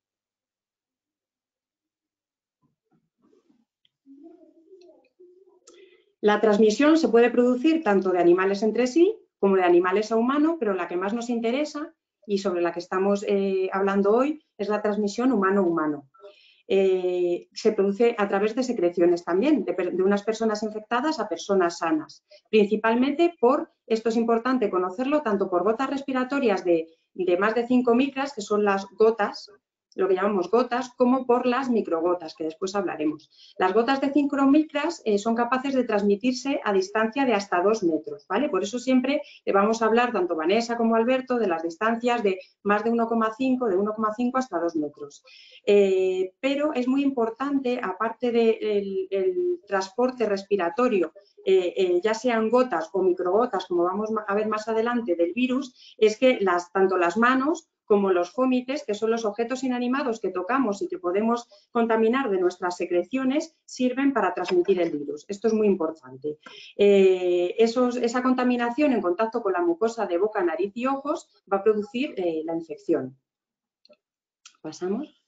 La transmisión se puede producir tanto de animales entre sí como de animales a humano, pero la que más nos interesa y sobre la que estamos eh, hablando hoy es la transmisión humano-humano. Eh, se produce a través de secreciones también, de, de unas personas infectadas a personas sanas, principalmente por, esto es importante conocerlo, tanto por gotas respiratorias de, de más de cinco micras, que son las gotas, lo que llamamos gotas, como por las microgotas, que después hablaremos. Las gotas de cinco micras eh, son capaces de transmitirse a distancia de hasta dos metros, ¿vale? Por eso siempre le vamos a hablar, tanto Vanessa como Alberto, de las distancias de más de uno coma cinco, de uno coma cinco hasta dos metros. Eh, pero es muy importante, aparte del el transporte respiratorio, eh, eh, ya sean gotas o microgotas, como vamos a ver más adelante, del virus, es que las, tanto las manos como los fómites, que son los objetos inanimados que tocamos y que podemos contaminar de nuestras secreciones, sirven para transmitir el virus. Esto es muy importante. Eh, esos, esa contaminación en contacto con la mucosa de boca, nariz y ojos va a producir eh, la infección. ¿Pasamos?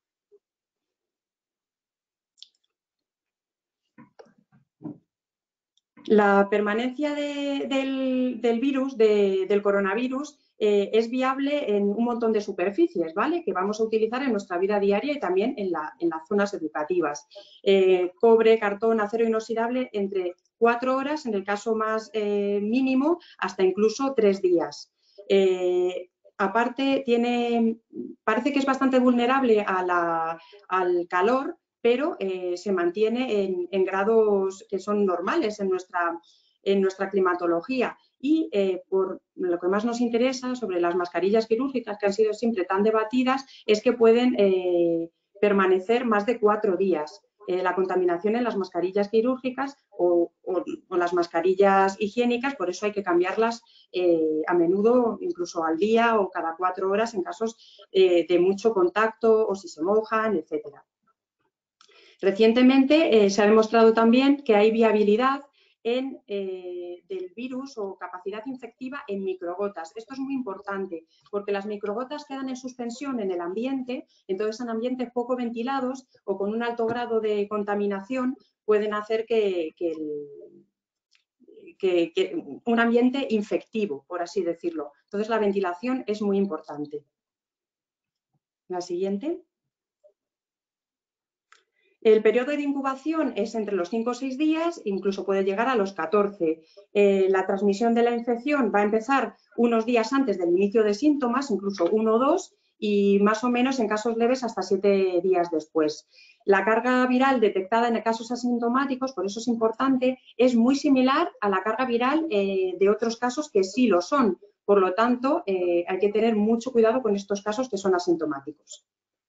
La permanencia de, del, del virus, de, del coronavirus, eh, es viable en un montón de superficies, ¿vale? Que vamos a utilizar en nuestra vida diaria y también en, la, en las zonas educativas. Eh, cobre, cartón, acero inoxidable, entre cuatro horas, en el caso más eh, mínimo, hasta incluso tres días. Eh, aparte, tiene, parece que es bastante vulnerable a la, al calor, pero eh, se mantiene en, en grados que son normales en nuestra, en nuestra climatología. Y eh, por lo que más nos interesa sobre las mascarillas quirúrgicas, que han sido siempre tan debatidas, es que pueden eh, permanecer más de cuatro días. Eh, la contaminación en las mascarillas quirúrgicas o, o, o las mascarillas higiénicas, por eso hay que cambiarlas eh, a menudo, incluso al día o cada cuatro horas en casos eh, de mucho contacto o si se mojan, etcétera. Recientemente eh, se ha demostrado también que hay viabilidad en, eh, del virus o capacidad infectiva en microgotas. Esto es muy importante porque las microgotas quedan en suspensión en el ambiente, entonces en ambientes poco ventilados o con un alto grado de contaminación pueden hacer que, que, el, que, que un ambiente infectivo, por así decirlo. Entonces, la ventilación es muy importante. La siguiente. El periodo de incubación es entre los cinco o seis días, incluso puede llegar a los catorce. Eh, la transmisión de la infección va a empezar unos días antes del inicio de síntomas, incluso uno o dos, y más o menos en casos leves hasta siete días después. La carga viral detectada en casos asintomáticos, por eso es importante, es muy similar a la carga viral eh, de otros casos que sí lo son. Por lo tanto, eh, hay que tener mucho cuidado con estos casos que son asintomáticos.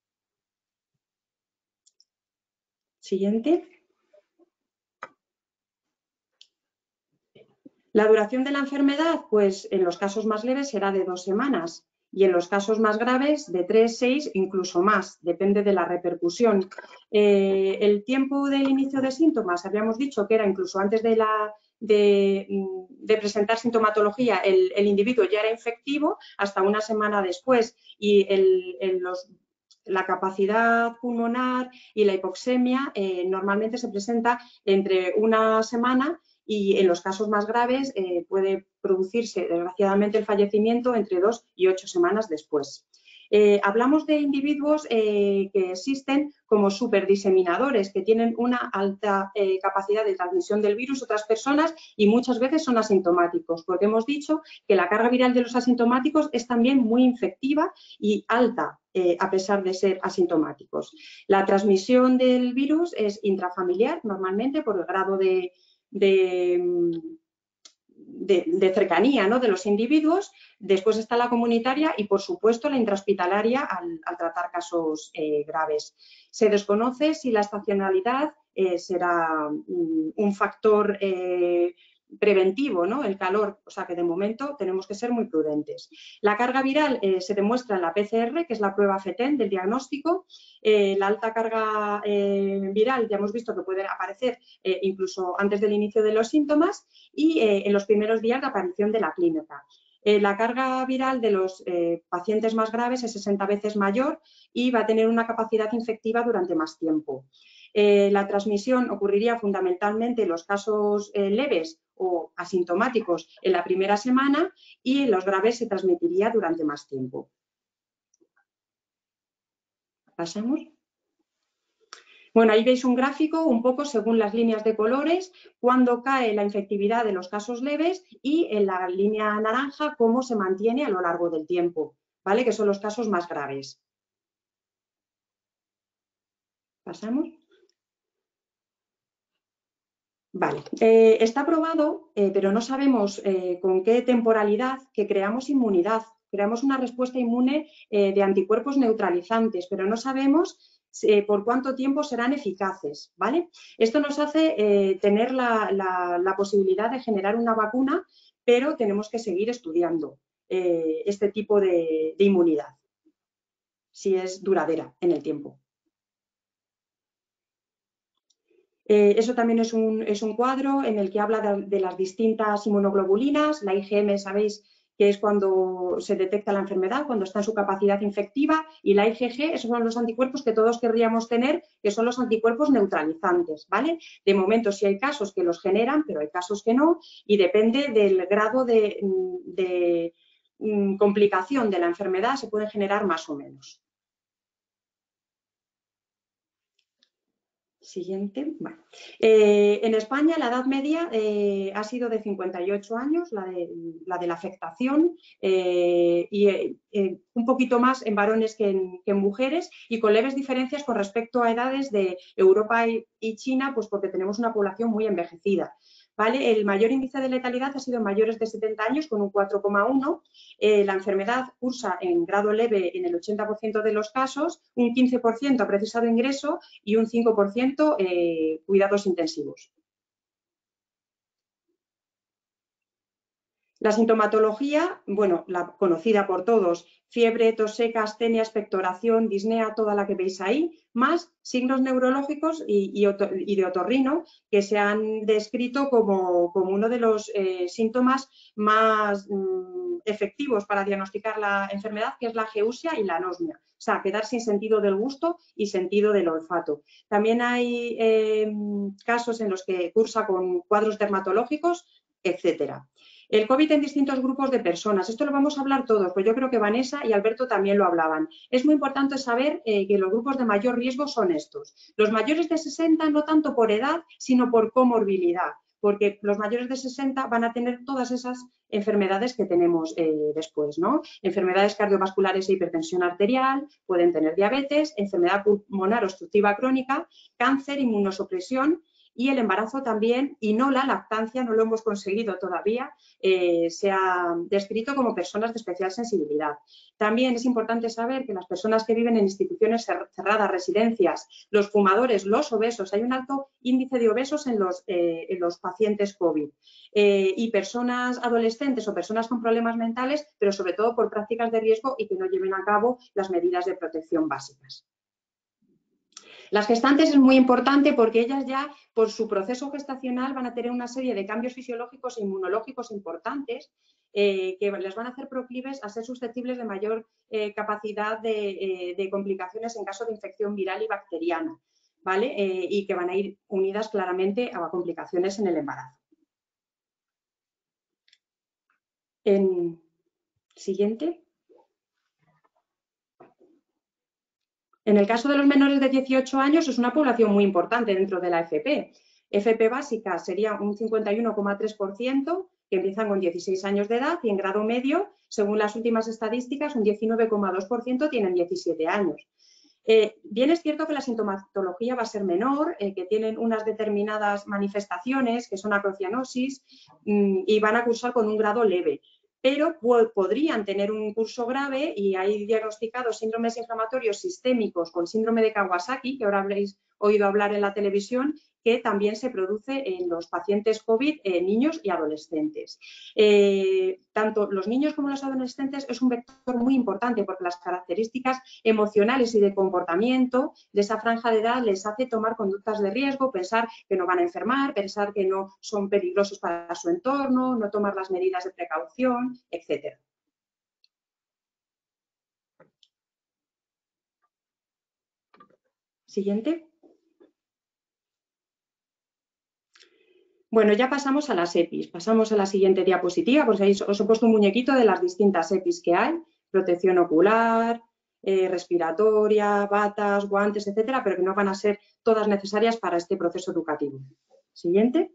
Siguiente. La duración de la enfermedad, pues en los casos más leves será de dos semanas y en los casos más graves de tres, seis, incluso más, depende de la repercusión. Eh, el tiempo del inicio de síntomas, habíamos dicho que era incluso antes de, la, de, de presentar sintomatología, el, el individuo ya era infectivo hasta una semana después y el, el, los la capacidad pulmonar y la hipoxemia eh, normalmente se presenta entre una semana y en los casos más graves eh, puede producirse desgraciadamente el fallecimiento entre dos y ocho semanas después. Eh, hablamos de individuos eh, que existen como superdiseminadores, que tienen una alta eh, capacidad de transmisión del virus a otras personas y muchas veces son asintomáticos, porque hemos dicho que la carga viral de los asintomáticos es también muy infectiva y alta, eh, a pesar de ser asintomáticos. La transmisión del virus es intrafamiliar, normalmente por el grado de, de De, de cercanía, ¿no?, de los individuos, después está la comunitaria y, por supuesto, la intrahospitalaria al, al tratar casos eh, graves. Se desconoce si la estacionalidad eh, será um, un factor eh, preventivo, ¿no?, el calor, o sea que de momento tenemos que ser muy prudentes. La carga viral eh, se demuestra en la P C R, que es la prueba FETEN del diagnóstico. Eh, la alta carga eh, viral ya hemos visto que puede aparecer eh, incluso antes del inicio de los síntomas y eh, en los primeros días de aparición de la clínica. Eh, la carga viral de los eh, pacientes más graves es sesenta veces mayor y va a tener una capacidad infectiva durante más tiempo. Eh, la transmisión ocurriría fundamentalmente en los casos eh, leves o asintomáticos en la primera semana y en los graves se transmitiría durante más tiempo. Pasamos. Bueno, ahí veis un gráfico un poco según las líneas de colores, cuándo cae la infectividad de los casos leves y en la línea naranja cómo se mantiene a lo largo del tiempo, ¿vale? Que son los casos más graves. Pasamos. Vale, eh, está probado, eh, pero no sabemos eh, con qué temporalidad, que creamos inmunidad, creamos una respuesta inmune eh, de anticuerpos neutralizantes, pero no sabemos eh, por cuánto tiempo serán eficaces, ¿vale? Esto nos hace eh, tener la, la, la posibilidad de generar una vacuna, pero tenemos que seguir estudiando eh, este tipo de, de inmunidad, si es duradera en el tiempo. Eh, eso también es un, es un cuadro en el que habla de, de las distintas inmunoglobulinas. La I G M, sabéis que es cuando se detecta la enfermedad, cuando está en su capacidad infectiva, y la I G G, esos son los anticuerpos que todos querríamos tener, que son los anticuerpos neutralizantes, ¿vale? De momento sí hay casos que los generan, pero hay casos que no, y depende del grado de, de, de complicación de la enfermedad, se pueden generar más o menos. Siguiente. Bueno. Eh, en España la edad media eh, ha sido de cincuenta y ocho años, la de la, de la afectación, eh, y eh, un poquito más en varones que en, que en mujeres y con leves diferencias con respecto a edades de Europa y, y China, pues porque tenemos una población muy envejecida. ¿Vale? El mayor índice de letalidad ha sido en mayores de setenta años con un cuatro coma uno. Eh, la enfermedad cursa en grado leve en el ochenta por ciento de los casos, un quince por ciento ha precisado ingreso y un cinco por ciento eh, cuidados intensivos. La sintomatología, bueno, la conocida por todos, fiebre, tos seca, astenia, expectoración, disnea, toda la que veis ahí, más signos neurológicos y, y, y de otorrino que se han descrito como, como uno de los eh, síntomas más mmm, efectivos para diagnosticar la enfermedad, que es la ageusia y la anosmia. O sea, quedar sin sentido del gusto y sentido del olfato. También hay eh, casos en los que cursa con cuadros dermatológicos, etcétera. El COVID en distintos grupos de personas. Esto lo vamos a hablar todos, pues yo creo que Vanessa y Alberto también lo hablaban. Es muy importante saber eh, que los grupos de mayor riesgo son estos. Los mayores de sesenta, no tanto por edad, sino por comorbilidad, porque los mayores de sesenta van a tener todas esas enfermedades que tenemos eh, después, ¿no? Enfermedades cardiovasculares e hipertensión arterial, pueden tener diabetes, enfermedad pulmonar obstructiva crónica, cáncer, inmunosupresión. Y el embarazo también, y no la lactancia, no lo hemos conseguido todavía, eh, se ha descrito como personas de especial sensibilidad. También es importante saber que las personas que viven en instituciones cerradas, residencias, los fumadores, los obesos, hay un alto índice de obesos en los, eh, en los pacientes COVID. Eh, y personas adolescentes o personas con problemas mentales, pero sobre todo por prácticas de riesgo y que no lleven a cabo las medidas de protección básicas. Las gestantes es muy importante porque ellas ya, por su proceso gestacional, van a tener una serie de cambios fisiológicos e inmunológicos importantes eh, que les van a hacer proclives a ser susceptibles de mayor eh, capacidad de, eh, de complicaciones en caso de infección viral y bacteriana, ¿vale? Eh, y que van a ir unidas claramente a complicaciones en el embarazo. En... Siguiente. En el caso de los menores de dieciocho años es una población muy importante dentro de la F P. F P básica sería un cincuenta y uno coma tres por ciento que empiezan con dieciséis años de edad y en grado medio, según las últimas estadísticas, un diecinueve coma dos por ciento tienen diecisiete años. Eh, bien es cierto que la sintomatología va a ser menor, eh, que tienen unas determinadas manifestaciones que son acrocianosis mmm, y van a cursar con un grado leve, pero podrían tener un curso grave y hay diagnosticados síndromes inflamatorios sistémicos con síndrome de Kawasaki, que ahora habréis oído hablar en la televisión, que también se produce en los pacientes COVID, eh, niños y adolescentes. Eh, tanto los niños como los adolescentes es un vector muy importante porque las características emocionales y de comportamiento de esa franja de edad les hace tomar conductas de riesgo, pensar que no van a enfermar, pensar que no son peligrosos para su entorno, no tomar las medidas de precaución, etcétera. Siguiente. Bueno, ya pasamos a las EPIs. Pasamos a la siguiente diapositiva, porque ahí os he puesto un muñequito de las distintas EPIs que hay. Protección ocular, eh, respiratoria, batas, guantes, etcétera, pero que no van a ser todas necesarias para este proceso educativo. Siguiente.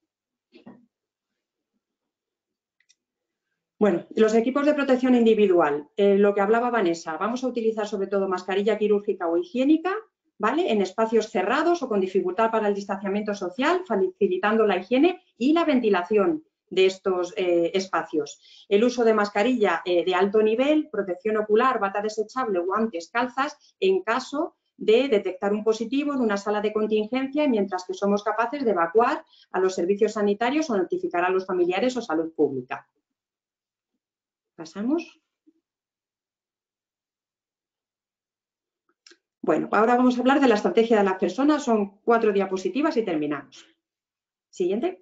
Bueno, los equipos de protección individual, eh, lo que hablaba Vanessa, vamos a utilizar sobre todo mascarilla quirúrgica o higiénica, ¿vale? En espacios cerrados o con dificultad para el distanciamiento social, facilitando la higiene y la ventilación de estos eh, espacios. El uso de mascarilla eh, de alto nivel, protección ocular, bata desechable, guantes, calzas, en caso de detectar un positivo en una sala de contingencia, mientras que somos capaces de evacuar a los servicios sanitarios o notificar a los familiares o salud pública. Pasamos. Bueno, ahora vamos a hablar de la estrategia de las personas. Son cuatro diapositivas y terminamos. Siguiente.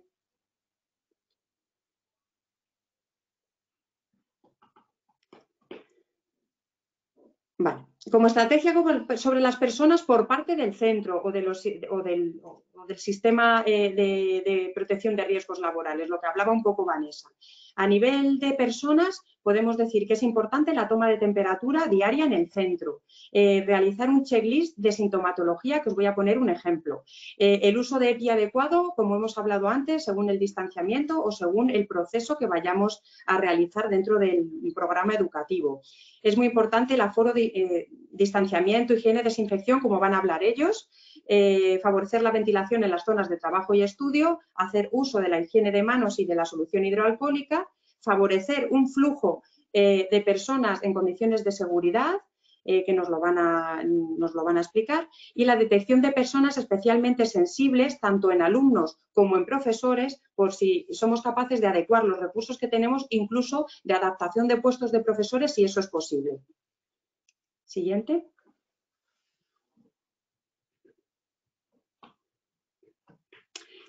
Vale. Como estrategia sobre las personas por parte del centro o, de los, o, del, o del sistema eh, de, de protección de riesgos laborales, lo que hablaba un poco Vanessa. A nivel de personas, podemos decir que es importante la toma de temperatura diaria en el centro, eh, realizar un checklist de sintomatología, que os voy a poner un ejemplo. Eh, el uso de EPI adecuado, como hemos hablado antes, según el distanciamiento o según el proceso que vayamos a realizar dentro del programa educativo. Es muy importante el aforo de eh, distanciamiento, higiene, desinfección, como van a hablar ellos. Eh, favorecer la ventilación en las zonas de trabajo y estudio, hacer uso de la higiene de manos y de la solución hidroalcohólica, favorecer un flujo eh, de personas en condiciones de seguridad, eh, que nos lo, van a, nos lo van a explicar, y la detección de personas especialmente sensibles, tanto en alumnos como en profesores, por si somos capaces de adecuar los recursos que tenemos, incluso de adaptación de puestos de profesores, si eso es posible. Siguiente.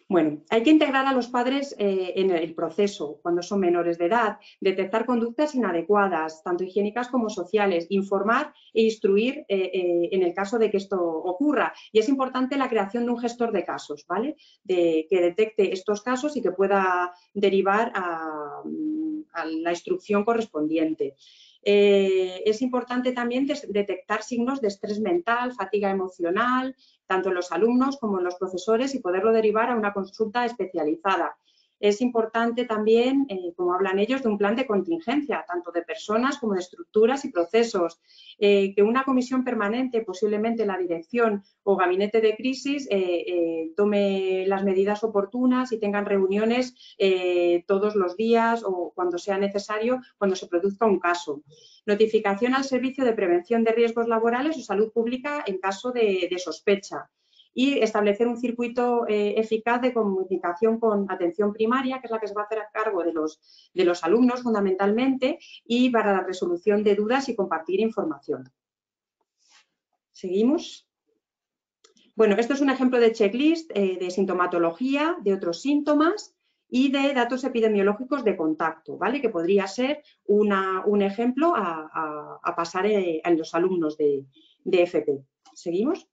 Bueno, hay que integrar a los padres eh, en el proceso cuando son menores de edad, detectar conductas inadecuadas, tanto higiénicas como sociales, informar e instruir eh, eh, en el caso de que esto ocurra. Y es importante la creación de un gestor de casos, ¿vale? De, que detecte estos casos y que pueda derivar a, a la instrucción correspondiente. Eh, es importante también detectar signos de estrés mental, fatiga emocional, tanto en los alumnos como en los profesores y poderlo derivar a una consulta especializada. Es importante también, eh, como hablan ellos, de un plan de contingencia, tanto de personas como de estructuras y procesos, eh, que una comisión permanente, posiblemente la dirección o gabinete de crisis, eh, eh, tome las medidas oportunas y tengan reuniones eh, todos los días o cuando sea necesario, cuando se produzca un caso. Notificación al Servicio de Prevención de Riesgos Laborales o Salud Pública en caso de, de sospecha. Y establecer un circuito eh, eficaz de comunicación con atención primaria, que es la que se va a hacer a cargo de los, de los alumnos fundamentalmente, y para la resolución de dudas y compartir información. ¿Seguimos? Bueno, esto es un ejemplo de checklist eh, de sintomatología, de otros síntomas y de datos epidemiológicos de contacto, ¿vale? Que podría ser una, un ejemplo a, a, a pasar eh, en los alumnos de, de F P. ¿Seguimos?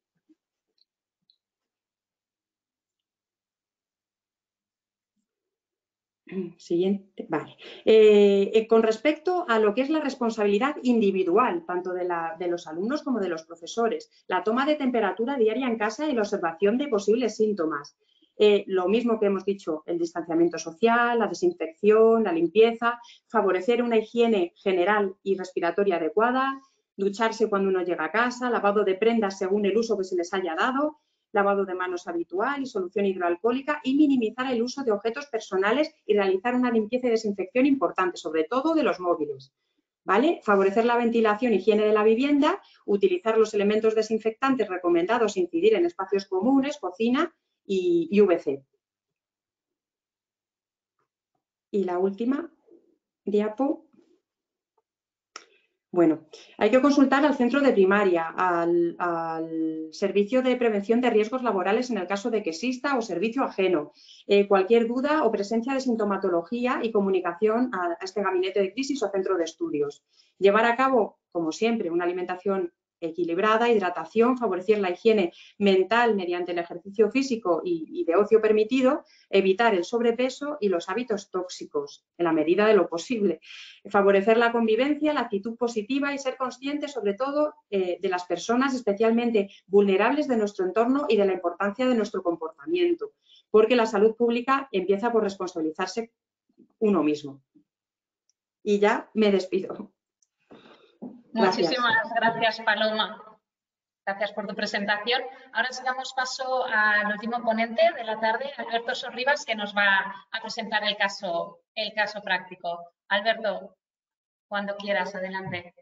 Siguiente, vale. Eh, eh, con respecto a lo que es la responsabilidad individual, tanto de, la, de los alumnos como de los profesores, la toma de temperatura diaria en casa y la observación de posibles síntomas. Eh, lo mismo que hemos dicho, el distanciamiento social, la desinfección, la limpieza, favorecer una higiene general y respiratoria adecuada, ducharse cuando uno llega a casa, lavado de prendas según el uso que se les haya dado, lavado de manos habitual y solución hidroalcohólica y minimizar el uso de objetos personales y realizar una limpieza y desinfección importante, sobre todo de los móviles. ¿Vale? Favorecer la ventilación y higiene de la vivienda, utilizar los elementos desinfectantes recomendados, incidir en espacios comunes, cocina y, y V C. Y la última diapo. Bueno, hay que consultar al centro de primaria, al, al servicio de prevención de riesgos laborales en el caso de que exista o servicio ajeno. Eh, cualquier duda o presencia de sintomatología y comunicación a, a este gabinete de crisis o centro de estudios. Llevar a cabo, como siempre, una alimentación equilibrada, hidratación, favorecer la higiene mental mediante el ejercicio físico y, y de ocio permitido, evitar el sobrepeso y los hábitos tóxicos en la medida de lo posible. Favorecer la convivencia, la actitud positiva y ser consciente sobre todo eh, de las personas especialmente vulnerables de nuestro entorno y de la importancia de nuestro comportamiento, porque la salud pública empieza por responsabilizarse uno mismo. Y ya me despido. Gracias. Muchísimas gracias, Paloma. Gracias por tu presentación. Ahora sí damos paso al último ponente de la tarde, Alberto Sorribas, que nos va a presentar el caso, el caso práctico. Alberto, cuando quieras, adelante.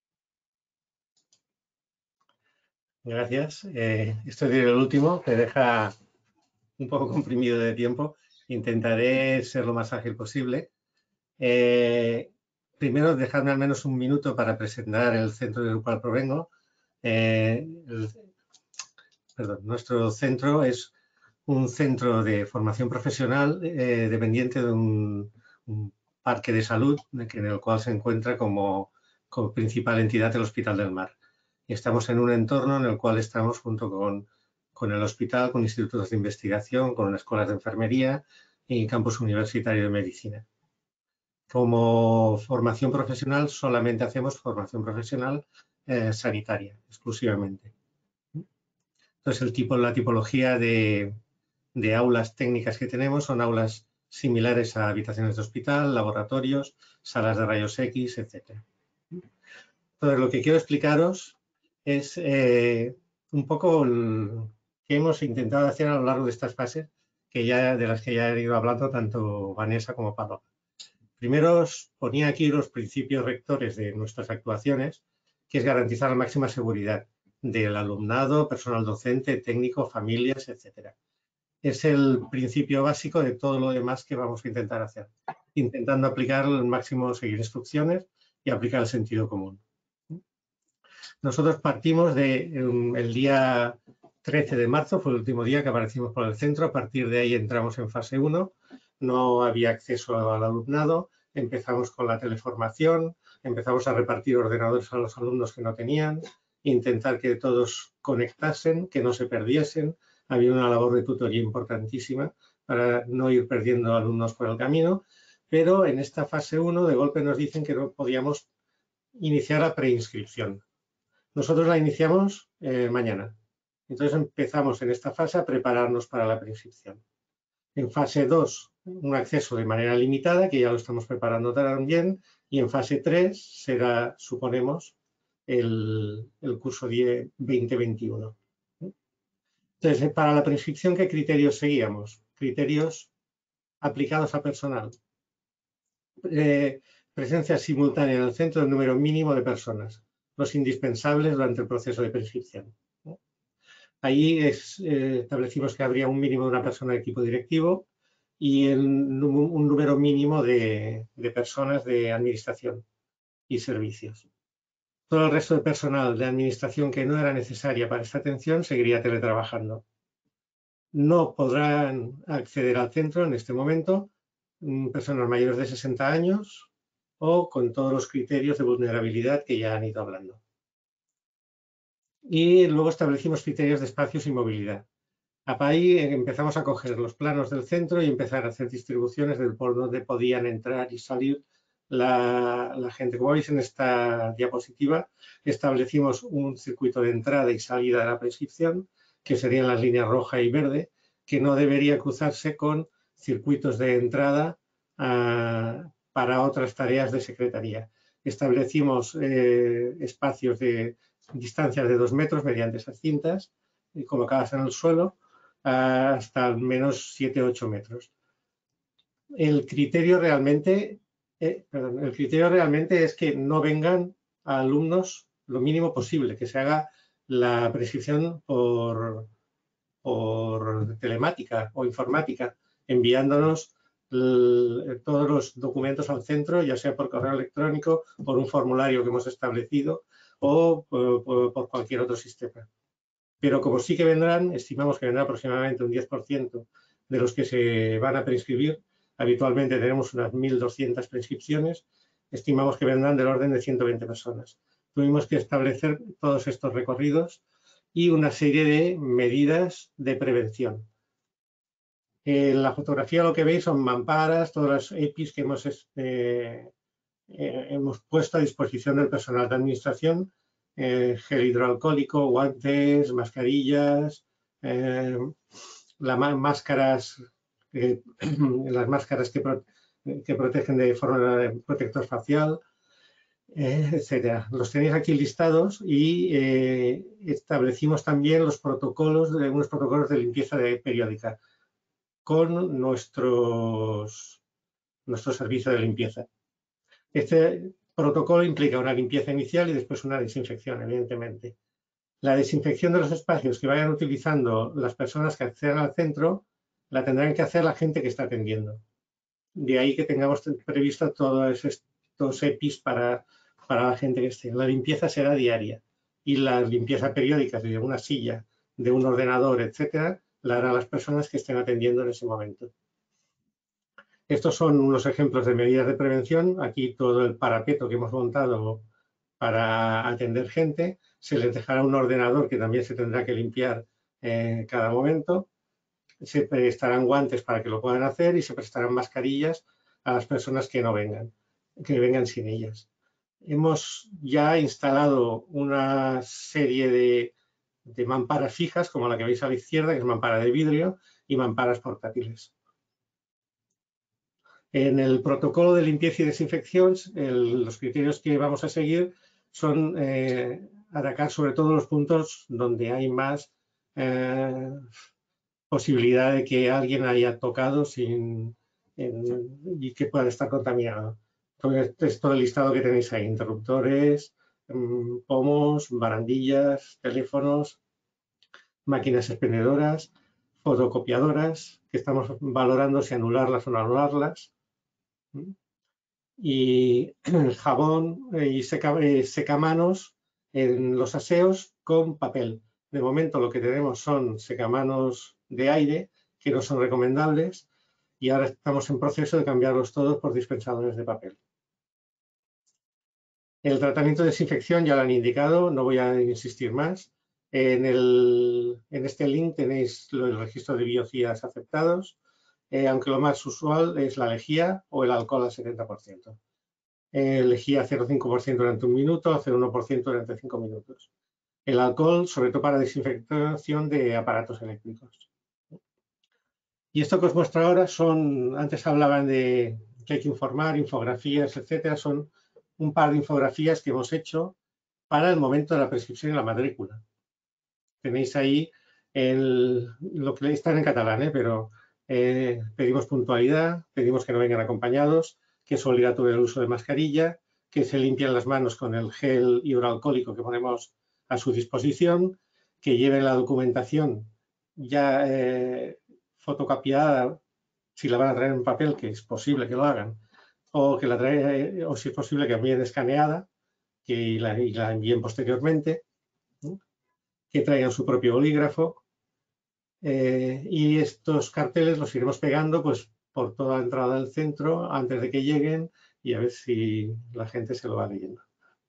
Gracias. Eh, esto es el último, te deja un poco comprimido de tiempo. Intentaré ser lo más ágil posible. Eh, primero, dejadme al menos un minuto para presentar el centro del cual provengo. Eh, el, perdón, nuestro centro es un centro de formación profesional eh, dependiente de un, un parque de salud en el cual se encuentra como, como principal entidad el Hospital del Mar. Y estamos en un entorno en el cual estamos junto con, con el hospital, con institutos de investigación, con escuelas de enfermería y campus universitario de medicina. Como formación profesional solamente hacemos formación profesional eh, sanitaria, exclusivamente. Entonces, el tipo, la tipología de, de aulas técnicas que tenemos son aulas similares a habitaciones de hospital, laboratorios, salas de rayos X, etcétera. Entonces, lo que quiero explicaros es eh, un poco el que hemos intentado hacer a lo largo de estas fases que ya, de las que ya he ido hablando tanto Vanessa como Paloma. Primero os ponía aquí los principios rectores de nuestras actuaciones, que es garantizar la máxima seguridad del alumnado, personal docente, técnico, familias, etcétera. Es el principio básico de todo lo demás que vamos a intentar hacer, intentando aplicar al máximo, seguir instrucciones y aplicar el sentido común. Nosotros partimos del de, um, día trece de marzo fue el último día que aparecimos por el centro. A partir de ahí entramos en fase uno. No había acceso al alumnado. Empezamos con la teleformación. Empezamos a repartir ordenadores a los alumnos que no tenían. Intentar que todos conectasen, que no se perdiesen. Había una labor de tutoría importantísima para no ir perdiendo alumnos por el camino. Pero en esta fase uno de golpe nos dicen que no podíamos iniciar la preinscripción. Nosotros la iniciamos eh, mañana. Entonces empezamos en esta fase a prepararnos para la preinscripción. En fase dos, un acceso de manera limitada, que ya lo estamos preparando también, y en fase tres será, suponemos, el, el curso veinte veintiuno. Entonces, para la preinscripción, ¿qué criterios seguíamos? Criterios aplicados a personal. Eh, presencia simultánea en el centro del número mínimo de personas, los indispensables durante el proceso de preinscripción. Ahí es, eh, establecimos que habría un mínimo de una persona de equipo directivo y el, un número mínimo de, de personas de administración y servicios. Todo el resto de personal de administración que no era necesaria para esta atención seguiría teletrabajando. No podrán acceder al centro en este momento personas mayores de sesenta años o con todos los criterios de vulnerabilidad que ya han ido hablando. Y luego establecimos criterios de espacios y movilidad. Ahí empezamos a coger los planos del centro y empezar a hacer distribuciones del por donde podían entrar y salir la, la gente. Como veis en esta diapositiva, establecimos un circuito de entrada y salida de la prescripción, que serían las líneas roja y verde, que no debería cruzarse con circuitos de entrada uh, para otras tareas de secretaría. Establecimos eh, espacios de distancias de dos metros mediante esas cintas y colocadas en el suelo uh, hasta al menos siete u ocho metros. El criterio realmente, eh, perdón, el criterio realmente es que no vengan a alumnos lo mínimo posible, que se haga la prescripción por, por telemática o informática, enviándonos el, todos los documentos al centro, ya sea por correo electrónico, por un formulario que hemos establecido o por, por, por cualquier otro sistema. Pero como sí que vendrán, estimamos que vendrá aproximadamente un diez por ciento de los que se van a prescribir. Habitualmente tenemos unas mil doscientas prescripciones, estimamos que vendrán del orden de ciento veinte personas. Tuvimos que establecer todos estos recorridos y una serie de medidas de prevención. En la fotografía lo que veis son mamparas, todas las E P Is que hemos, eh, eh, hemos puesto a disposición del personal de administración, eh, gel hidroalcohólico, guantes, mascarillas, eh, las máscaras, eh, las máscaras que, pro, que protegen de forma de protector facial, Eh, etcétera. Los tenéis aquí listados y eh, establecimos también los protocolos, de, unos protocolos de limpieza de, periódica con nuestros, nuestro servicio de limpieza. Este protocolo implica una limpieza inicial y después una desinfección, evidentemente. La desinfección de los espacios que vayan utilizando las personas que accedan al centro la tendrán que hacer la gente que está atendiendo. De ahí que tengamos previsto todos estos E P Is para para la gente que esté. La limpieza será diaria y la limpieza periódica de una silla, de un ordenador, etcétera, la harán las personas que estén atendiendo en ese momento. Estos son unos ejemplos de medidas de prevención. Aquí todo el parapeto que hemos montado para atender gente. Se les dejará un ordenador que también se tendrá que limpiar en cada momento. Se prestarán guantes para que lo puedan hacer y se prestarán mascarillas a las personas que no vengan, que vengan sin ellas. Hemos ya instalado una serie de, de mamparas fijas, como la que veis a la izquierda, que es mampara de vidrio, y mamparas portátiles. En el protocolo de limpieza y desinfección, el, los criterios que vamos a seguir son eh, atacar sobre todo los puntos donde hay más eh, posibilidad de que alguien haya tocado sin, en, y que pueda estar contaminado. Este es todo el listado que tenéis ahí, interruptores, pomos, barandillas, teléfonos, máquinas expendedoras, fotocopiadoras, que estamos valorando si anularlas o no anularlas, y jabón y seca, secamanos en los aseos con papel. De momento lo que tenemos son secamanos de aire que no son recomendables y ahora estamos en proceso de cambiarlos todos por dispensadores de papel. El tratamiento de desinfección ya lo han indicado, no voy a insistir más. En, el, en este link tenéis el registro de biocidas aceptados, eh, aunque lo más usual es la lejía o el alcohol al setenta por ciento. Eh, lejía cero coma cinco por ciento durante un minuto, cero coma uno por ciento durante cinco minutos. El alcohol, sobre todo para desinfección de aparatos eléctricos. Y esto que os muestro ahora son, antes hablaban de que hay que informar, infografías, etcétera, son un par de infografías que hemos hecho para el momento de la prescripción y la matrícula. Tenéis ahí el, lo que están en catalán, ¿eh? pero eh, pedimos puntualidad, pedimos que no vengan acompañados, que es obligatorio el uso de mascarilla, que se limpian las manos con el gel hidroalcohólico que ponemos a su disposición, que lleven la documentación ya eh, fotocopiada, si la van a traer en papel, que es posible que lo hagan, o que la trae, o si es posible que envíen escaneada que la, y la envíen posteriormente, ¿no? Que traigan su propio bolígrafo eh, y estos carteles los iremos pegando pues por toda la entrada del centro antes de que lleguen y a ver si la gente se lo va leyendo.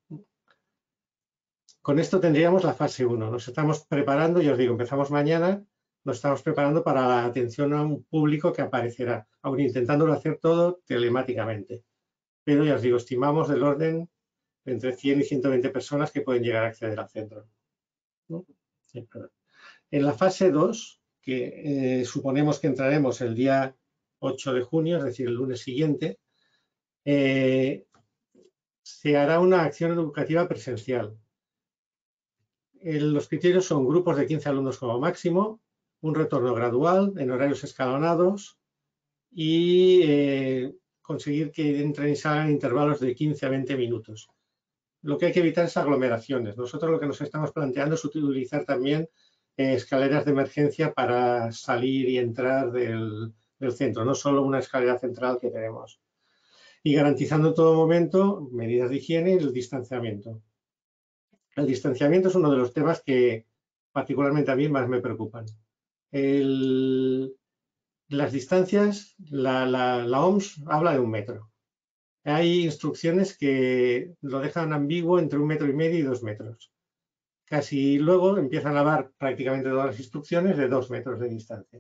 Con esto tendríamos la fase uno. Nos estamos preparando, ya os digo, empezamos mañana, nos estamos preparando para la atención a un público que aparecerá, aún intentándolo hacer todo telemáticamente. Pero ya os digo, estimamos del orden de entre cien y ciento veinte personas que pueden llegar a acceder al centro. ¿No? En la fase dos, que eh, suponemos que entraremos el día ocho de junio, es decir, el lunes siguiente, eh, se hará una acción educativa presencial. El, los criterios son grupos de quince alumnos como máximo, un retorno gradual en horarios escalonados y eh, conseguir que entren y salgan intervalos de quince a veinte minutos. Lo que hay que evitar es aglomeraciones. Nosotros lo que nos estamos planteando es utilizar también eh, escaleras de emergencia para salir y entrar del, del centro, no solo una escalera central que tenemos. Y garantizando en todo momento medidas de higiene y el distanciamiento. El distanciamiento es uno de los temas que particularmente a mí más me preocupan. El, las distancias, la, la, la O M S habla de un metro. Hay instrucciones que lo dejan ambiguo entre un metro y medio y dos metros. Casi luego empiezan a dar prácticamente todas las instrucciones de dos metros de distancia.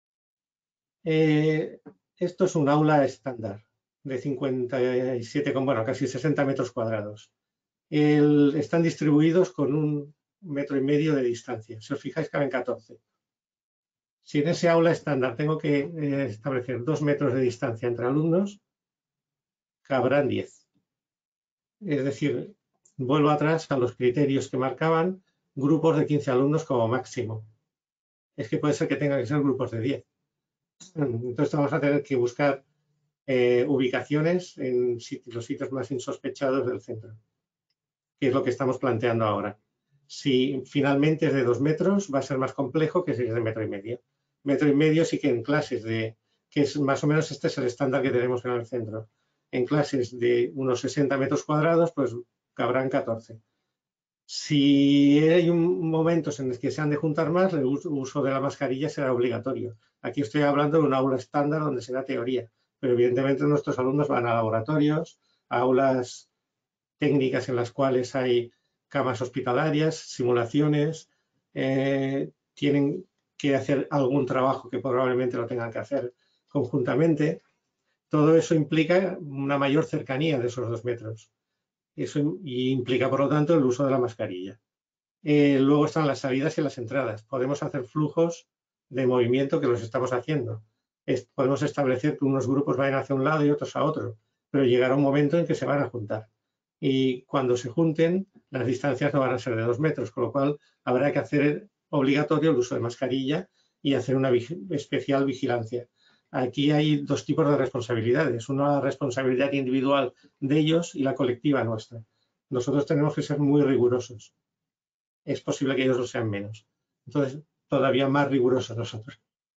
Eh, esto es un aula estándar de cincuenta y siete, bueno, casi sesenta metros cuadrados. El, están distribuidos con un metro y medio de distancia. Si os fijáis, caben catorce. Si en ese aula estándar tengo que eh, establecer dos metros de distancia entre alumnos, cabrán diez. Es decir, vuelvo atrás a los criterios que marcaban grupos de quince alumnos como máximo. Es que puede ser que tengan que ser grupos de diez. Entonces vamos a tener que buscar eh, ubicaciones en sitios, los sitios más insospechados del centro, que es lo que estamos planteando ahora. Si finalmente es de dos metros, va a ser más complejo que si es de metro y medio. Metro y medio sí que en clases de, que es más o menos este es el estándar que tenemos en el centro. En clases de unos sesenta metros cuadrados, pues cabrán catorce. Si hay un, momentos en los que se han de juntar más, el uso de la mascarilla será obligatorio. Aquí estoy hablando de un aula estándar donde será teoría, pero evidentemente nuestros alumnos van a laboratorios, a aulas técnicas en las cuales hay camas hospitalarias, simulaciones, eh, tienen que hacer algún trabajo que probablemente lo tengan que hacer conjuntamente. Todo eso implica una mayor cercanía de esos dos metros. Eso implica, por lo tanto, el uso de la mascarilla. Eh, luego están las salidas y las entradas. Podemos hacer flujos de movimiento que los estamos haciendo. Es, podemos establecer que unos grupos vayan hacia un lado y otros a otro, pero llegará un momento en que se van a juntar. Y cuando se junten, las distancias no van a ser de dos metros, con lo cual habrá que hacer obligatorio el uso de mascarilla y hacer una especial vigilancia. Aquí hay dos tipos de responsabilidades, una responsabilidad individual de ellos y la colectiva nuestra. Nosotros tenemos que ser muy rigurosos. Es posible que ellos lo sean menos. Entonces, todavía más rigurosos nosotros.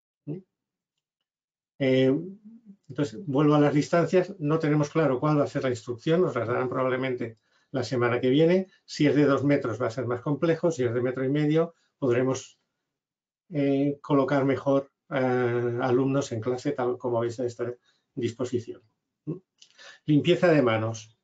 Eh, entonces, vuelvo a las distancias. No tenemos claro cuál va a ser la instrucción, nos las darán probablemente la semana que viene. Si es de dos metros va a ser más complejo, si es de metro y medio podremos eh, colocar mejor eh, alumnos en clase, tal como veis en esta disposición. Limpieza de manos.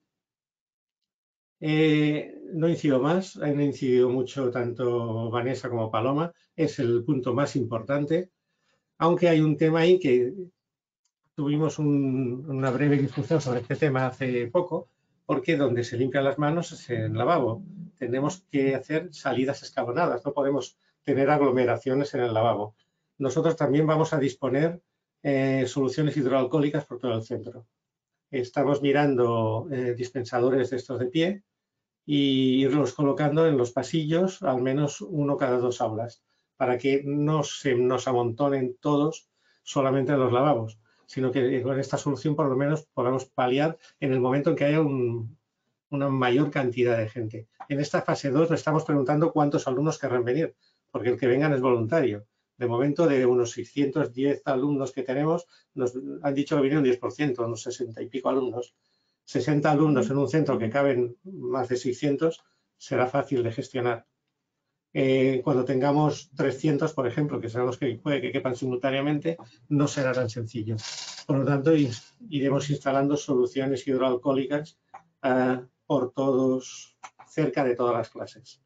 Eh, no incido más, han incidido mucho tanto Vanessa como Paloma, es el punto más importante, aunque hay un tema ahí que tuvimos un, una breve discusión sobre este tema hace poco, porque donde se limpian las manos es en el lavabo. Tenemos que hacer salidas escalonadas, no podemos tener aglomeraciones en el lavabo. Nosotros también vamos a disponer eh, soluciones hidroalcohólicas por todo el centro. Estamos mirando eh, dispensadores de estos de pie y irlos colocando en los pasillos, al menos uno cada dos aulas, para que no se nos amontonen todos solamente en los lavabos, sino que con esta solución por lo menos podamos paliar en el momento en que haya un, una mayor cantidad de gente. En esta fase dos le estamos preguntando cuántos alumnos querrán venir, porque el que vengan es voluntario. De momento, de unos seiscientos diez alumnos que tenemos, nos han dicho que vienen un diez por ciento, unos sesenta y pico alumnos. sesenta alumnos en un centro que caben más de seiscientos, será fácil de gestionar. Eh, cuando tengamos trescientos, por ejemplo, que sabemos que puede que quepan simultáneamente, no será tan sencillo. Por lo tanto, iremos instalando soluciones hidroalcohólicas uh, por todos, cerca de todas las clases.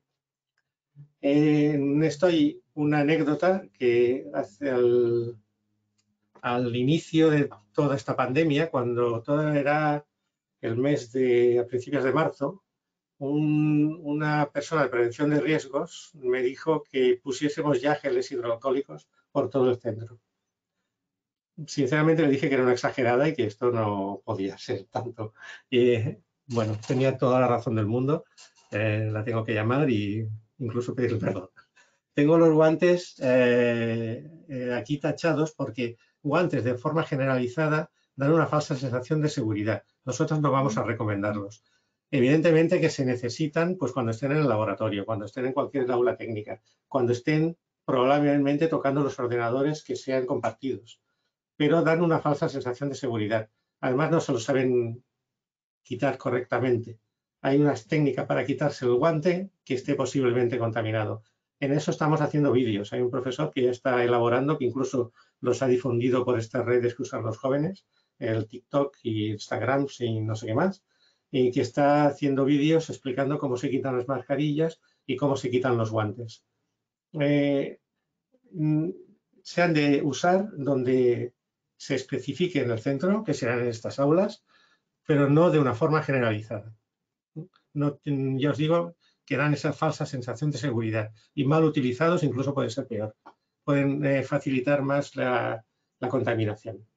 En esto hay una anécdota que hace al, al inicio de toda esta pandemia, cuando todo era el mes de, a principios de marzo, un, una persona de prevención de riesgos me dijo que pusiésemos ya geles hidroalcohólicos por todo el centro. Sinceramente le dije que era una exagerada y que esto no podía ser tanto. Y bueno, tenía toda la razón del mundo, eh, la tengo que llamar e incluso pedir perdón. Tengo los guantes eh, eh, aquí tachados porque guantes de forma generalizada dan una falsa sensación de seguridad. Nosotros no vamos a recomendarlos. Evidentemente que se necesitan pues, cuando estén en el laboratorio, cuando estén en cualquier aula técnica, cuando estén probablemente tocando los ordenadores que sean compartidos, pero dan una falsa sensación de seguridad. Además, no se lo saben quitar correctamente. Hay una técnica para quitarse el guante que esté posiblemente contaminado. En eso estamos haciendo vídeos. Hay un profesor que ya está elaborando, que incluso los ha difundido por estas redes que usan los jóvenes, el TikTok y Instagram y no sé qué más, y que está haciendo vídeos explicando cómo se quitan las mascarillas y cómo se quitan los guantes. Eh, se han de usar donde se especifique en el centro, que serán en estas aulas, pero no de una forma generalizada. No, ya os digo que dan esa falsa sensación de seguridad y mal utilizados incluso puede ser peor. Pueden eh, facilitar más la, la contaminación.